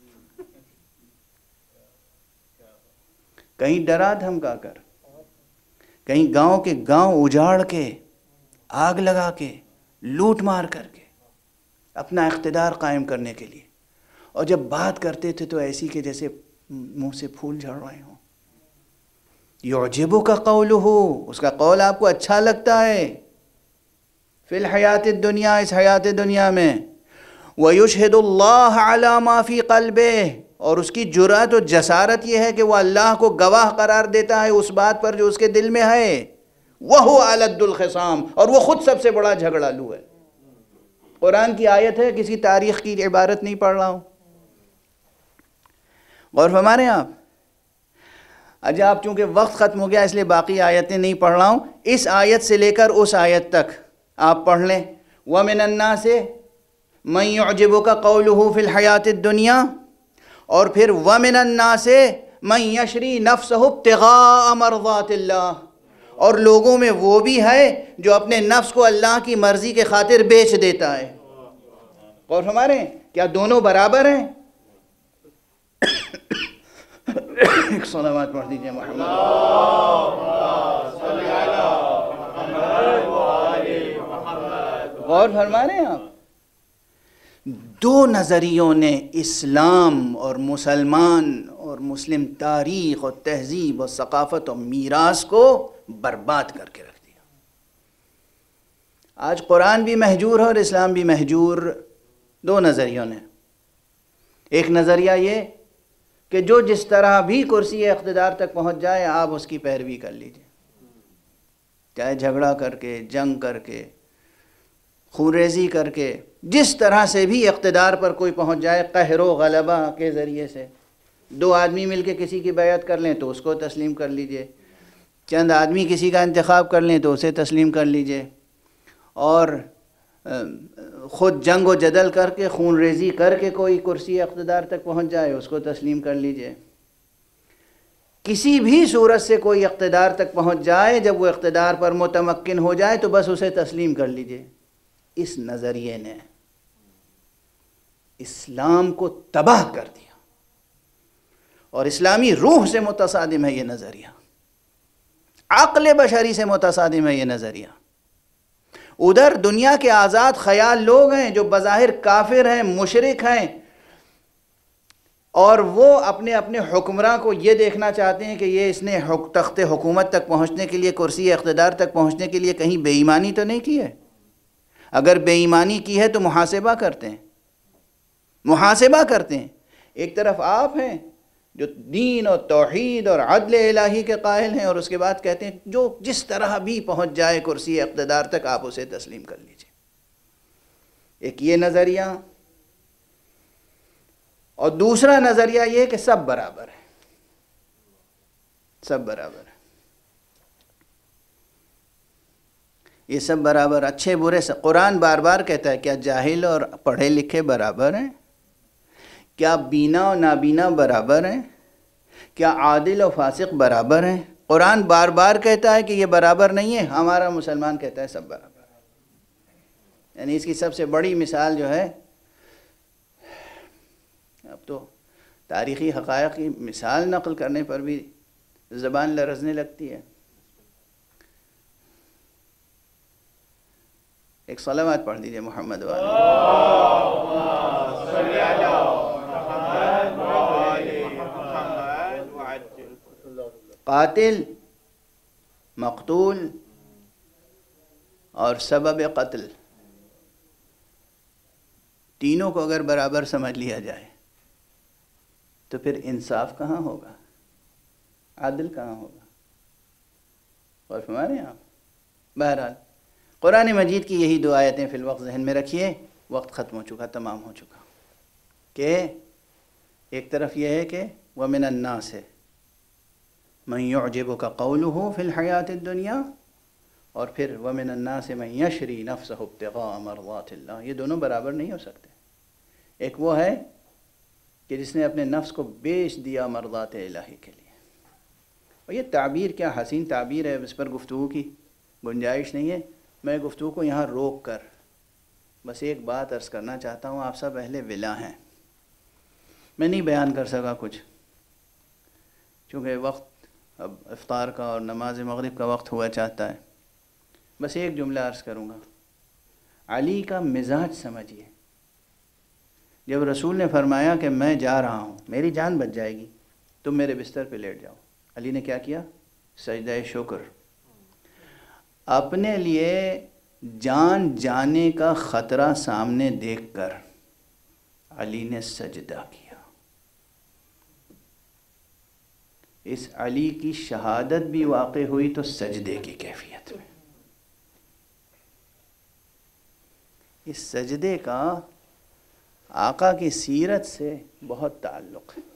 کہیں ڈرا دھمکا کر، کہیں گاؤں کے گاؤں اجاڑ کے، آگ لگا کے، لوٹ مار کر کے اپنا اقتدار قائم کرنے کے لیے، اور جب بات کرتے تھے تو ایسی کہ جیسے منہ سے پھول جھڑ رہے ہوں۔ یعجبک قولہ، اس کا قول آپ کو اچھا لگتا ہے، فی الحیات الدنیا، اس حیات دنیا میں، ویشہد اللہ علی ما فی قلبہ، اور اس کی جرأت و جسارت یہ ہے کہ وہ اللہ کو گواہ قرار دیتا ہے اس بات پر جو اس کے دل میں ہے، وَهُوَ أَلَدُّ الْخِصَامِ، اور وہ خود سب سے بڑا جھگڑالو ہے۔ قرآن کی آیت ہے، کسی تاریخ کی عبارت نہیں پڑھ رہا ہوں، غور فرما رہے ہیں آپ؟ اچھا، آپ چونکہ وقت ختم ہو گیا اس لیے باقی آیتیں نہیں پڑھ رہا ہوں، اس آیت سے لے کر اس آیت تک آپ پڑھ لیں، وَمِنَ النَّاسِ مَن يُعْجِبُكَ قَوْلُهُ فِي الْحَيَاةِ الدُّنْيَا، اور پھر وَمِنَ النَّاسِ مَن يَشْرِي نَفْسَهُ ابْتِغَاءَ مَرْضَاتِ اللَّهِ، اور لوگوں میں وہ بھی ہے جو اپنے نفس کو اللہ کی مرضی کے خاطر بیچ دیتا ہے۔ اور ہمارے کیا دونوں برابر ہیں؟ ایک صلوات پڑھ دیجئے محمد۔ غور فرما رہے ہیں آپ؟ دو نظریوں نے اسلام اور مسلمان اور مسلم تاریخ اور تہذیب اور ثقافت اور میراث کو برباد کر کے رکھ دیا۔ آج قرآن بھی مہجور ہے اور اسلام بھی مہجور، دو نظریوں نے۔ ایک نظریہ یہ کہ جو جس طرح بھی کرسی اقتدار تک پہنچ جائے آپ اس کی پیروی کر لیجئے، چاہے جھگڑا کر کے، جنگ کر کے، خون ریزی کر کے، جس طرح سے بھی اقتدار پر کوئی پہنچ جائے، قہر و غلبہ کے ذریعے سے، دو آدمی مل کے کسی کی بیعت کر لیں تو اس کو تسلیم کر لیجئے، چند آدمی کسی کا انتخاب کر لیں تو اسے تسلیم کر لیجئے، اور خود جنگ و جدل کر کے، خون ریزی کر کے کوئی کرسی اقتدار تک پہنچ جائے اس کو تسلیم کر لیجئے۔ کسی بھی صورت سے کوئی اقتدار تک پہنچ جائے، جب وہ اقتدار پر متمکن ہو جائے تو بس اسے تسلیم کر لیجئے۔ اس نظریے نے اسلام کو تباہ کر دیا، اور اسلامی روح سے متصادم ہے یہ نظریہ، عقل بشری سے متصادم ہے یہ نظریہ۔ ادھر دنیا کے آزاد خیال لوگ ہیں جو بظاہر کافر ہیں، مشرک ہیں، اور وہ اپنے اپنے حکمراں کو یہ دیکھنا چاہتے ہیں کہ یہ اس نے تخت حکومت تک پہنچنے کے لیے، کرسی اقتدار تک پہنچنے کے لیے کہیں بے ایمانی تو نہیں کی ہے۔ اگر بے ایمانی کی ہے تو محاسبہ کرتے ہیں، محاسبہ کرتے ہیں۔ ایک طرف آپ ہیں جو دین اور توحید اور عدل الہی کے قائل ہیں، اور اس کے بعد کہتے ہیں جو جس طرح بھی پہنچ جائے کرسی اقتدار تک آپ اسے تسلیم کر لیجئے۔ ایک یہ نظریہ، اور دوسرا نظریہ یہ کہ سب برابر ہیں، سب برابر ہیں، یہ سب برابر، اچھے برے سب۔ قرآن بار بار کہتا ہے کیا جاہل اور پڑھے لکھے برابر ہیں؟ کیا بینا اور نابینا برابر ہیں؟ کیا عادل و فاسق برابر ہیں؟ قرآن بار بار کہتا ہے کہ یہ برابر نہیں ہے، ہمارا مسلمان کہتا ہے سب برابر ہے۔ یعنی اس کی سب سے بڑی مثال جو ہے، اب تو تاریخی حقائق کی مثال نقل کرنے پر بھی زبان لرزنے لگتی ہے۔ ایک صلوات پڑھ دیجئے محمد والے. صلی اللہ محمد وآل محمد وعجل. قاتل، مقتول اور سبب قتل تینوں کو اگر برابر سمجھ لیا جائے تو پھر انصاف کہاں ہوگا، عدل کہاں ہوگا؟ اور فرما رہے ہیں آپ. بہرحال قرآن مجید کی یہی دو آیتیں فی الوقت ذہن میں رکھیے. وقت ختم ہو چکا، تمام ہو چکا. کہ ایک طرف یہ ہے کہ وَمِنَ النَّاسِ مَن يُعْجِبُكَ قَوْلُهُ فِي الْحَيَاةِ الدُّنْيَا، اور پھر وَمِنَ النَّاسِ مَن يَشْرِي نَفْسَهُ ابْتِغَاءَ مَرْضَاتِ اللَّهِ. یہ دونوں برابر نہیں ہو سکتے. ایک وہ ہے کہ جس نے اپنے نفس کو بیچ دیا مرضات الہی کے لیے. اور یہ تعبیر کیا حسین تعبیر ہے، اس پر گفتگو کی گنجائش نہیں ہے. میں گفتگو کو یہاں روک کر بس ایک بات عرض کرنا چاہتا ہوں. آپ سب اہل ولا ہیں، میں نہیں بیان کر سکا کچھ چونکہ وقت اب افطار کا اور نماز مغرب کا وقت ہوا چاہتا ہے. بس ایک جملہ عرض کروں گا. علی کا مزاج سمجھیے. جب رسول نے فرمایا کہ میں جا رہا ہوں، میری جان بچ جائے گی، تم میرے بستر پہ لیٹ جاؤ، علی نے کیا کیا؟ سجدہ شکر. اپنے لیے جان جانے کا خطرہ سامنے دیکھ کر علی نے سجدہ کیا. اس علی کی شہادت بھی واقع ہوئی تو سجدے کی کیفیت میں. اس سجدے کا آقا کی سیرت سے بہت تعلق ہے.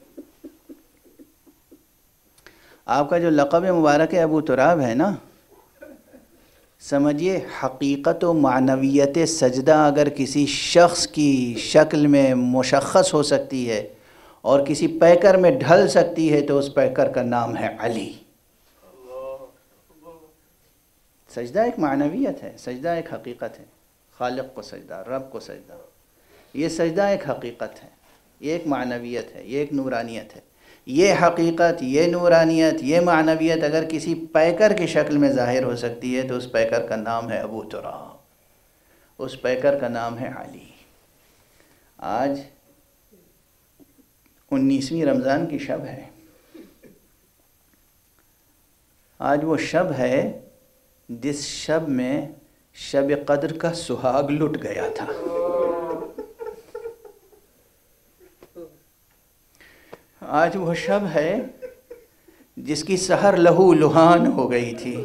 آپ کا جو لقب مبارک ابو تراب ہے نا، سمجھیے حقیقت و معنویت سجدہ اگر کسی شخص کی شکل میں مشخص ہو سکتی ہے اور کسی پیکر میں ڈھل سکتی ہے تو اس پیکر کا نام ہے علی. سجدہ ایک معنویت ہے، سجدہ ایک حقیقت ہے. خالق کو سجدہ، رب کو سجدہ، یہ سجدہ ایک حقیقت ہے، یہ ایک معنویت ہے، یہ ایک نورانیت ہے. یہ حقیقت، یہ نورانیت، یہ معنویت اگر کسی پیکر کی شکل میں ظاہر ہو سکتی ہے تو اس پیکر کا نام ہے ابو تراب، اس پیکر کا نام ہے علی. آج انیسویں رمضان کی شب ہے. آج وہ شب ہے جس شب میں شب قدر کا سہاگ لٹ گیا تھا. آج وہ شب ہے جس کی سحر لہو لہان ہو گئی تھی.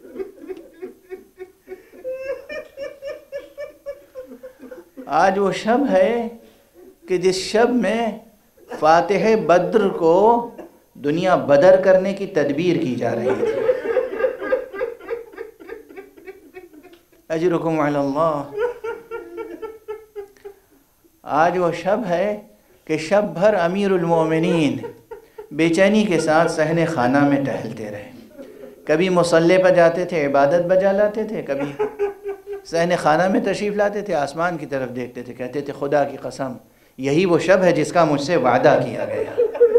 آج وہ شب ہے کہ جس شب میں فاتح بدر کو دنیا بدر کرنے کی تدبیر کی جا رہی تھی. اجرکم علی اللہ. آج وہ شب ہے کہ شب بھر امیر المومنین بے چینی کے ساتھ صحن خانہ میں ٹہلتے رہے. کبھی مصلی پر جاتے تھے، عبادت بجا لاتے تھے، کبھی صحن خانہ میں تشریف لاتے تھے، آسمان کی طرف دیکھتے تھے، کہتے تھے خدا کی قسم یہی وہ شب ہے جس کا مجھ سے وعدہ کیا گیا.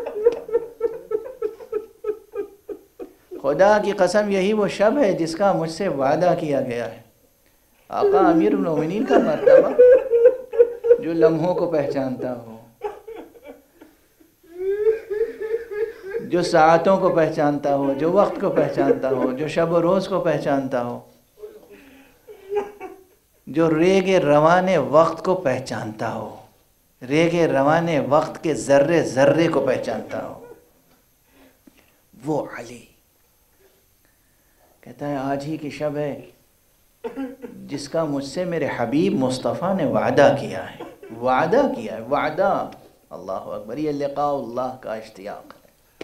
خدا کی قسم یہی وہ شب ہے جس کا مجھ سے وعدہ کیا گیا ہے. آقا امیر المومنین کا مرتبہ جو لمحوں کو پہچانتا ہو، جو ساعتوں کو پہچانتا ہو، جو وقت کو پہچانتا ہو، جو شب و روز کو پہچانتا ہو، جو ریگ روان وقت کو پہچانتا ہو، ریگ روان وقت کے ذرے ذرے کو پہچانتا ہو، وہ علی. کہتا ہے آج ہی کی شب ہے جس کا مجھ سے میرے حبیب مصطفیٰ نے وعدہ کیا ہے. وعدہ کیا ہے، وعدہ. اللہ اکبر. یہ لقاء اللہ کا اشتیاق ہے.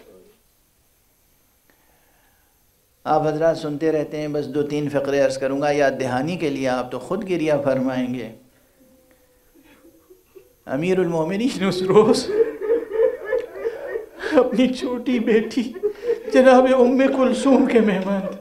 آپ حضرات سنتے رہتے ہیں، بس دو تین فقرے عرض کروں گا یاد دہانی کے لیے، آپ تو خود گریہ فرمائیں گے. امیر المومنین اس روز اپنی چھوٹی بیٹی جناب ام کلثوم کے مہمان تھے.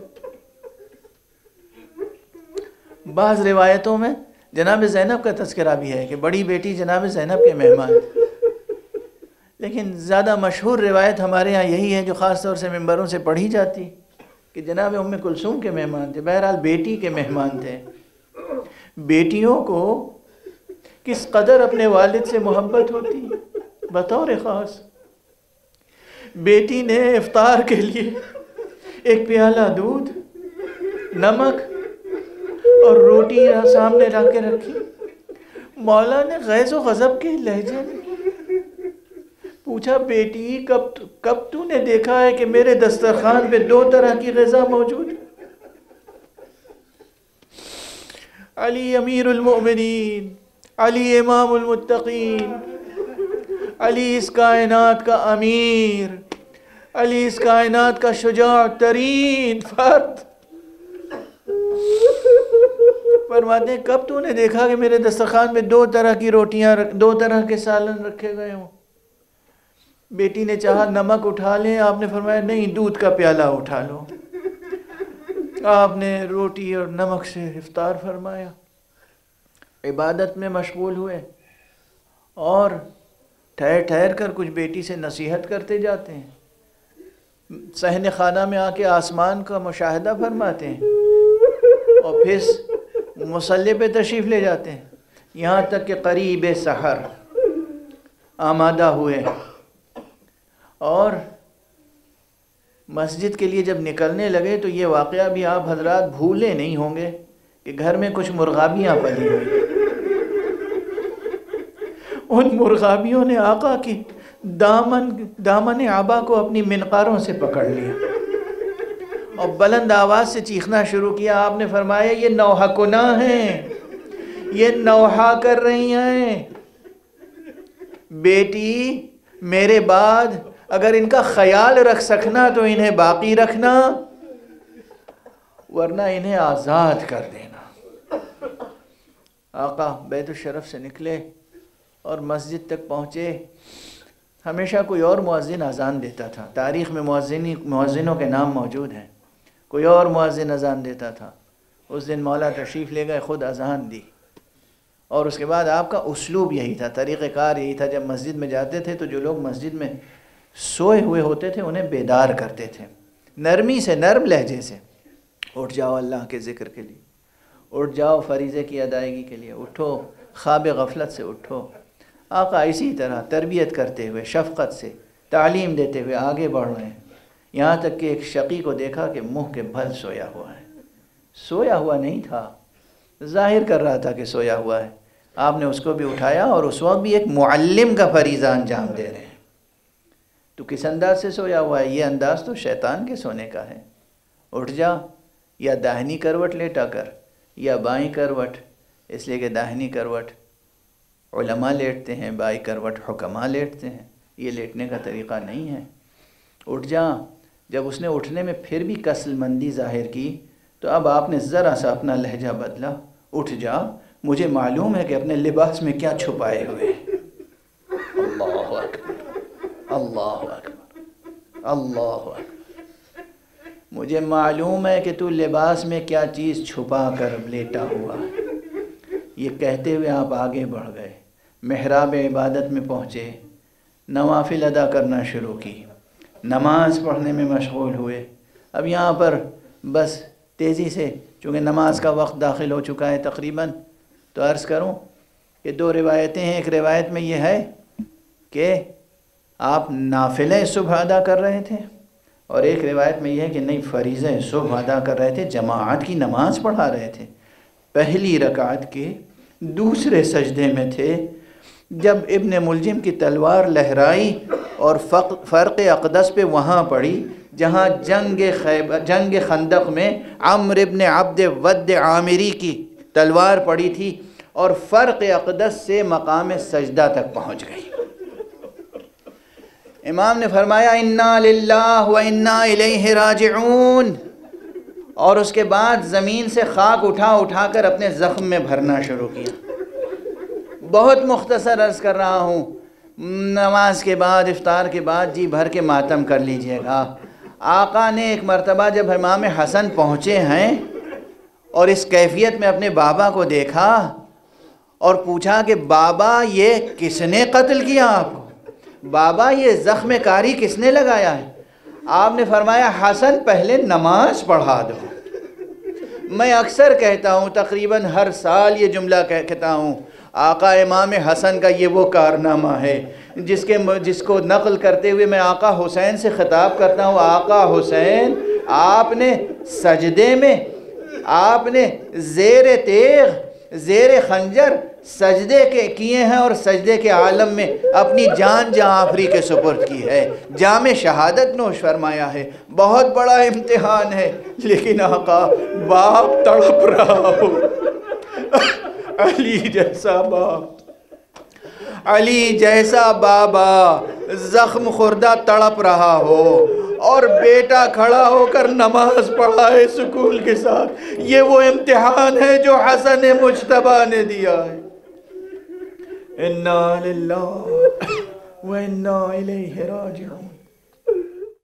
بعض روایتوں میں جناب زینب کا تذکرہ بھی ہے کہ بڑی بیٹی جناب زینب کے مہمان تھے، لیکن زیادہ مشہور روایت ہمارے ہاں یہی ہے جو خاص طور سے ممبروں سے پڑھی جاتی کہ جناب ام کلثوم کے مہمان تھے. بہرحال بیٹی کے مہمان تھے. بیٹیوں کو کس قدر اپنے والد سے محبت ہوتی ہے بطور خاص۔ بیٹی نے افطار کے لیے ایک پیالہ دودھ، نمک اور روٹی سامنے رکھ کے رکھی۔ مولا نے غیظ و غضب کے لہجے میں پوچھا، بیٹی کب کب تو نے دیکھا ہے کہ میرے دسترخوان پہ دو طرح کی غذا موجود؟ علی امیر المؤمنین، علی امام المتقین، علی اس کائنات کا امیر، علی اس کائنات کا شجاع ترین فرد، فرماتے ہیں کب تو نے دیکھا کہ میرے دسترخوان میں دو طرح کی روٹیاں، دو طرح کے سالن رکھے گئے ہوں؟ بیٹی نے چاہا نمک اٹھا لیں، آپ نے فرمایا نہیں، دودھ کا پیالہ اٹھا لو۔ آپ نے روٹی اور نمک سے افطار فرمایا، عبادت میں مشغول ہوئے، اور ٹھہر ٹھہر کر کچھ بیٹی سے نصیحت کرتے جاتے ہیں، صحن خانہ میں آ کے آسمان کا مشاہدہ فرماتے ہیں، اور پھر مصلی پہ تشریف لے جاتے ہیں، یہاں تک کہ قریب سحر آمادہ ہوئے، اور مسجد کے لیے جب نکلنے لگے تو یہ واقعہ بھی آپ حضرات بھولے نہیں ہوں گے کہ گھر میں کچھ مرغابیاں پلی ہوئی۔ ان مرغابیوں نے آقا کی دامن دامن عبا کو اپنی منقاروں سے پکڑ لیا اور بلند آواز سے چیخنا شروع کیا۔ آپ نے فرمایا یہ نوحہ کنا ہیں، یہ نوحہ کر رہی ہیں، بیٹی میرے بعد اگر ان کا خیال رکھ سکنا تو انہیں باقی رکھنا، ورنہ انہیں آزاد کر دینا۔ آقا بیت الشرف سے نکلے اور مسجد تک پہنچے۔ ہمیشہ کوئی اور مؤذن اذان دیتا تھا، تاریخ میں مؤذنی مؤذنوں کے نام موجود ہیں، کوئی اور مؤذن اذان دیتا تھا۔ اس دن مولا تشریف لے گئے، خود اذان دی، اور اس کے بعد آپ کا اسلوب یہی تھا، طریقہ کار یہی تھا۔ جب مسجد میں جاتے تھے تو جو لوگ مسجد میں سوئے ہوئے ہوتے تھے انہیں بیدار کرتے تھے، نرمی سے، نرم لہجے سے، اٹھ جاؤ اللہ کے ذکر کے لیے، اٹھ جاؤ فریضے کی ادائیگی کے لیے، اٹھو، خواب غفلت سے اٹھو۔ آقا اسی طرح تربیت کرتے ہوئے، شفقت سے تعلیم دیتے ہوئے آگے بڑھ رہے ہیں، یہاں تک کہ ایک شقی کو دیکھا کہ منہ کے بھل سویا ہوا ہے۔ سویا ہوا نہیں تھا، ظاہر کر رہا تھا کہ سویا ہوا ہے۔ آپ نے اس کو بھی اٹھایا، اور اس وقت بھی ایک معلم کا فریضہ انجام دے رہے ہیں۔ تو کس انداز سے سویا ہوا ہے؟ یہ انداز تو شیطان کے سونے کا ہے۔ اٹھ جا، یا داہنی کروٹ لیٹا کر یا بائیں کروٹ، اس لیے کہ داہنی کروٹ علماء لیٹتے ہیں، بائیں کروٹ حکماء لیٹتے ہیں، یہ لیٹنے کا طریقہ نہیں ہے۔ اٹھ جا۔ جب اس نے اٹھنے میں پھر بھی کسل مندی ظاہر کی تو اب آپ نے ذرا سا اپنا لہجہ بدلا، اٹھ جا، مجھے معلوم ہے کہ اپنے لباس میں کیا چھپائے ہوئے۔ اللہ اکبر، اللہ اکبر، اللہ اکبر، مجھے معلوم ہے کہ تو لباس میں کیا چیز چھپا کر لیٹا ہوا ہے۔ یہ کہتے ہوئے آپ آگے بڑھ گئے، محراب عبادت میں پہنچے، نوافل ادا کرنا شروع کی، نماز پڑھنے میں مشغول ہوئے۔ اب یہاں پر بس تیزی سے، چونکہ نماز کا وقت داخل ہو چکا ہے تقریباً، تو عرض کروں کہ دو روایتیں ہیں۔ ایک روایت میں یہ ہے کہ آپ نافلہ صبح ادا کر رہے تھے، اور ایک روایت میں یہ ہے کہ نہیں، فریضہ صبح ادا کر رہے تھے، جماعت کی نماز پڑھا رہے تھے۔ پہلی رکعت کے دوسرے سجدے میں تھے جب ابن ملجم کی تلوار لہرائی اور فرق اقدس پہ وہاں پڑی جہاں جنگ خیبر جنگ خندق میں عمرو ابن عبد ود عامری کی تلوار پڑی تھی، اور فرق اقدس سے مقام سجدہ تک پہنچ گئی۔ امام نے فرمایا انا للہ و انا الیہ راجعون، اور اس کے بعد زمین سے خاک اٹھا اٹھا کر اپنے زخم میں بھرنا شروع کیا۔ بہت مختصر عرض کر رہا ہوں، نماز کے بعد، افطار کے بعد جی بھر کے ماتم کر لیجئے گا۔ آقا نے ایک مرتبہ جب امام حسن پہنچے ہیں اور اس کیفیت میں اپنے بابا کو دیکھا اور پوچھا کہ بابا یہ کس نے قتل کیا آپ کو؟ بابا یہ زخم کاری کس نے لگایا ہے؟ آپ نے فرمایا حسن پہلے نماز پڑھا دو، میں اکثر کہتا ہوں، تقریباً ہر سال یہ جملہ کہتا ہوں، آقا امام حسن کا یہ وہ کارنامہ ہے جس کے جس کو نقل کرتے ہوئے میں آقا حسین سے خطاب کرتا ہوں، آقا حسین آپ نے سجدے میں، آپ نے زیر تیغ زیر خنجر سجدے کے کیے ہیں اور سجدے کے عالم میں اپنی جان جہاں آفری کے سپرد کی ہے، جام شہادت نوش فرمایا ہے۔ بہت بڑا امتحان ہے، لیکن آقا باپ تڑپ رہا ہو، علی جیسا باپ، علی جیسا بابا زخم خوردہ تڑپ رہا ہو اور بیٹا کھڑا ہو کر نماز پڑھا ہے سکون کے ساتھ، یہ وہ امتحان ہے جو حسن مجتبیٰ نے دیا ہے۔ اِنَّا لِلَّهِ وَإِنَّا إِلَيْهِ رَاجِعُونَ۔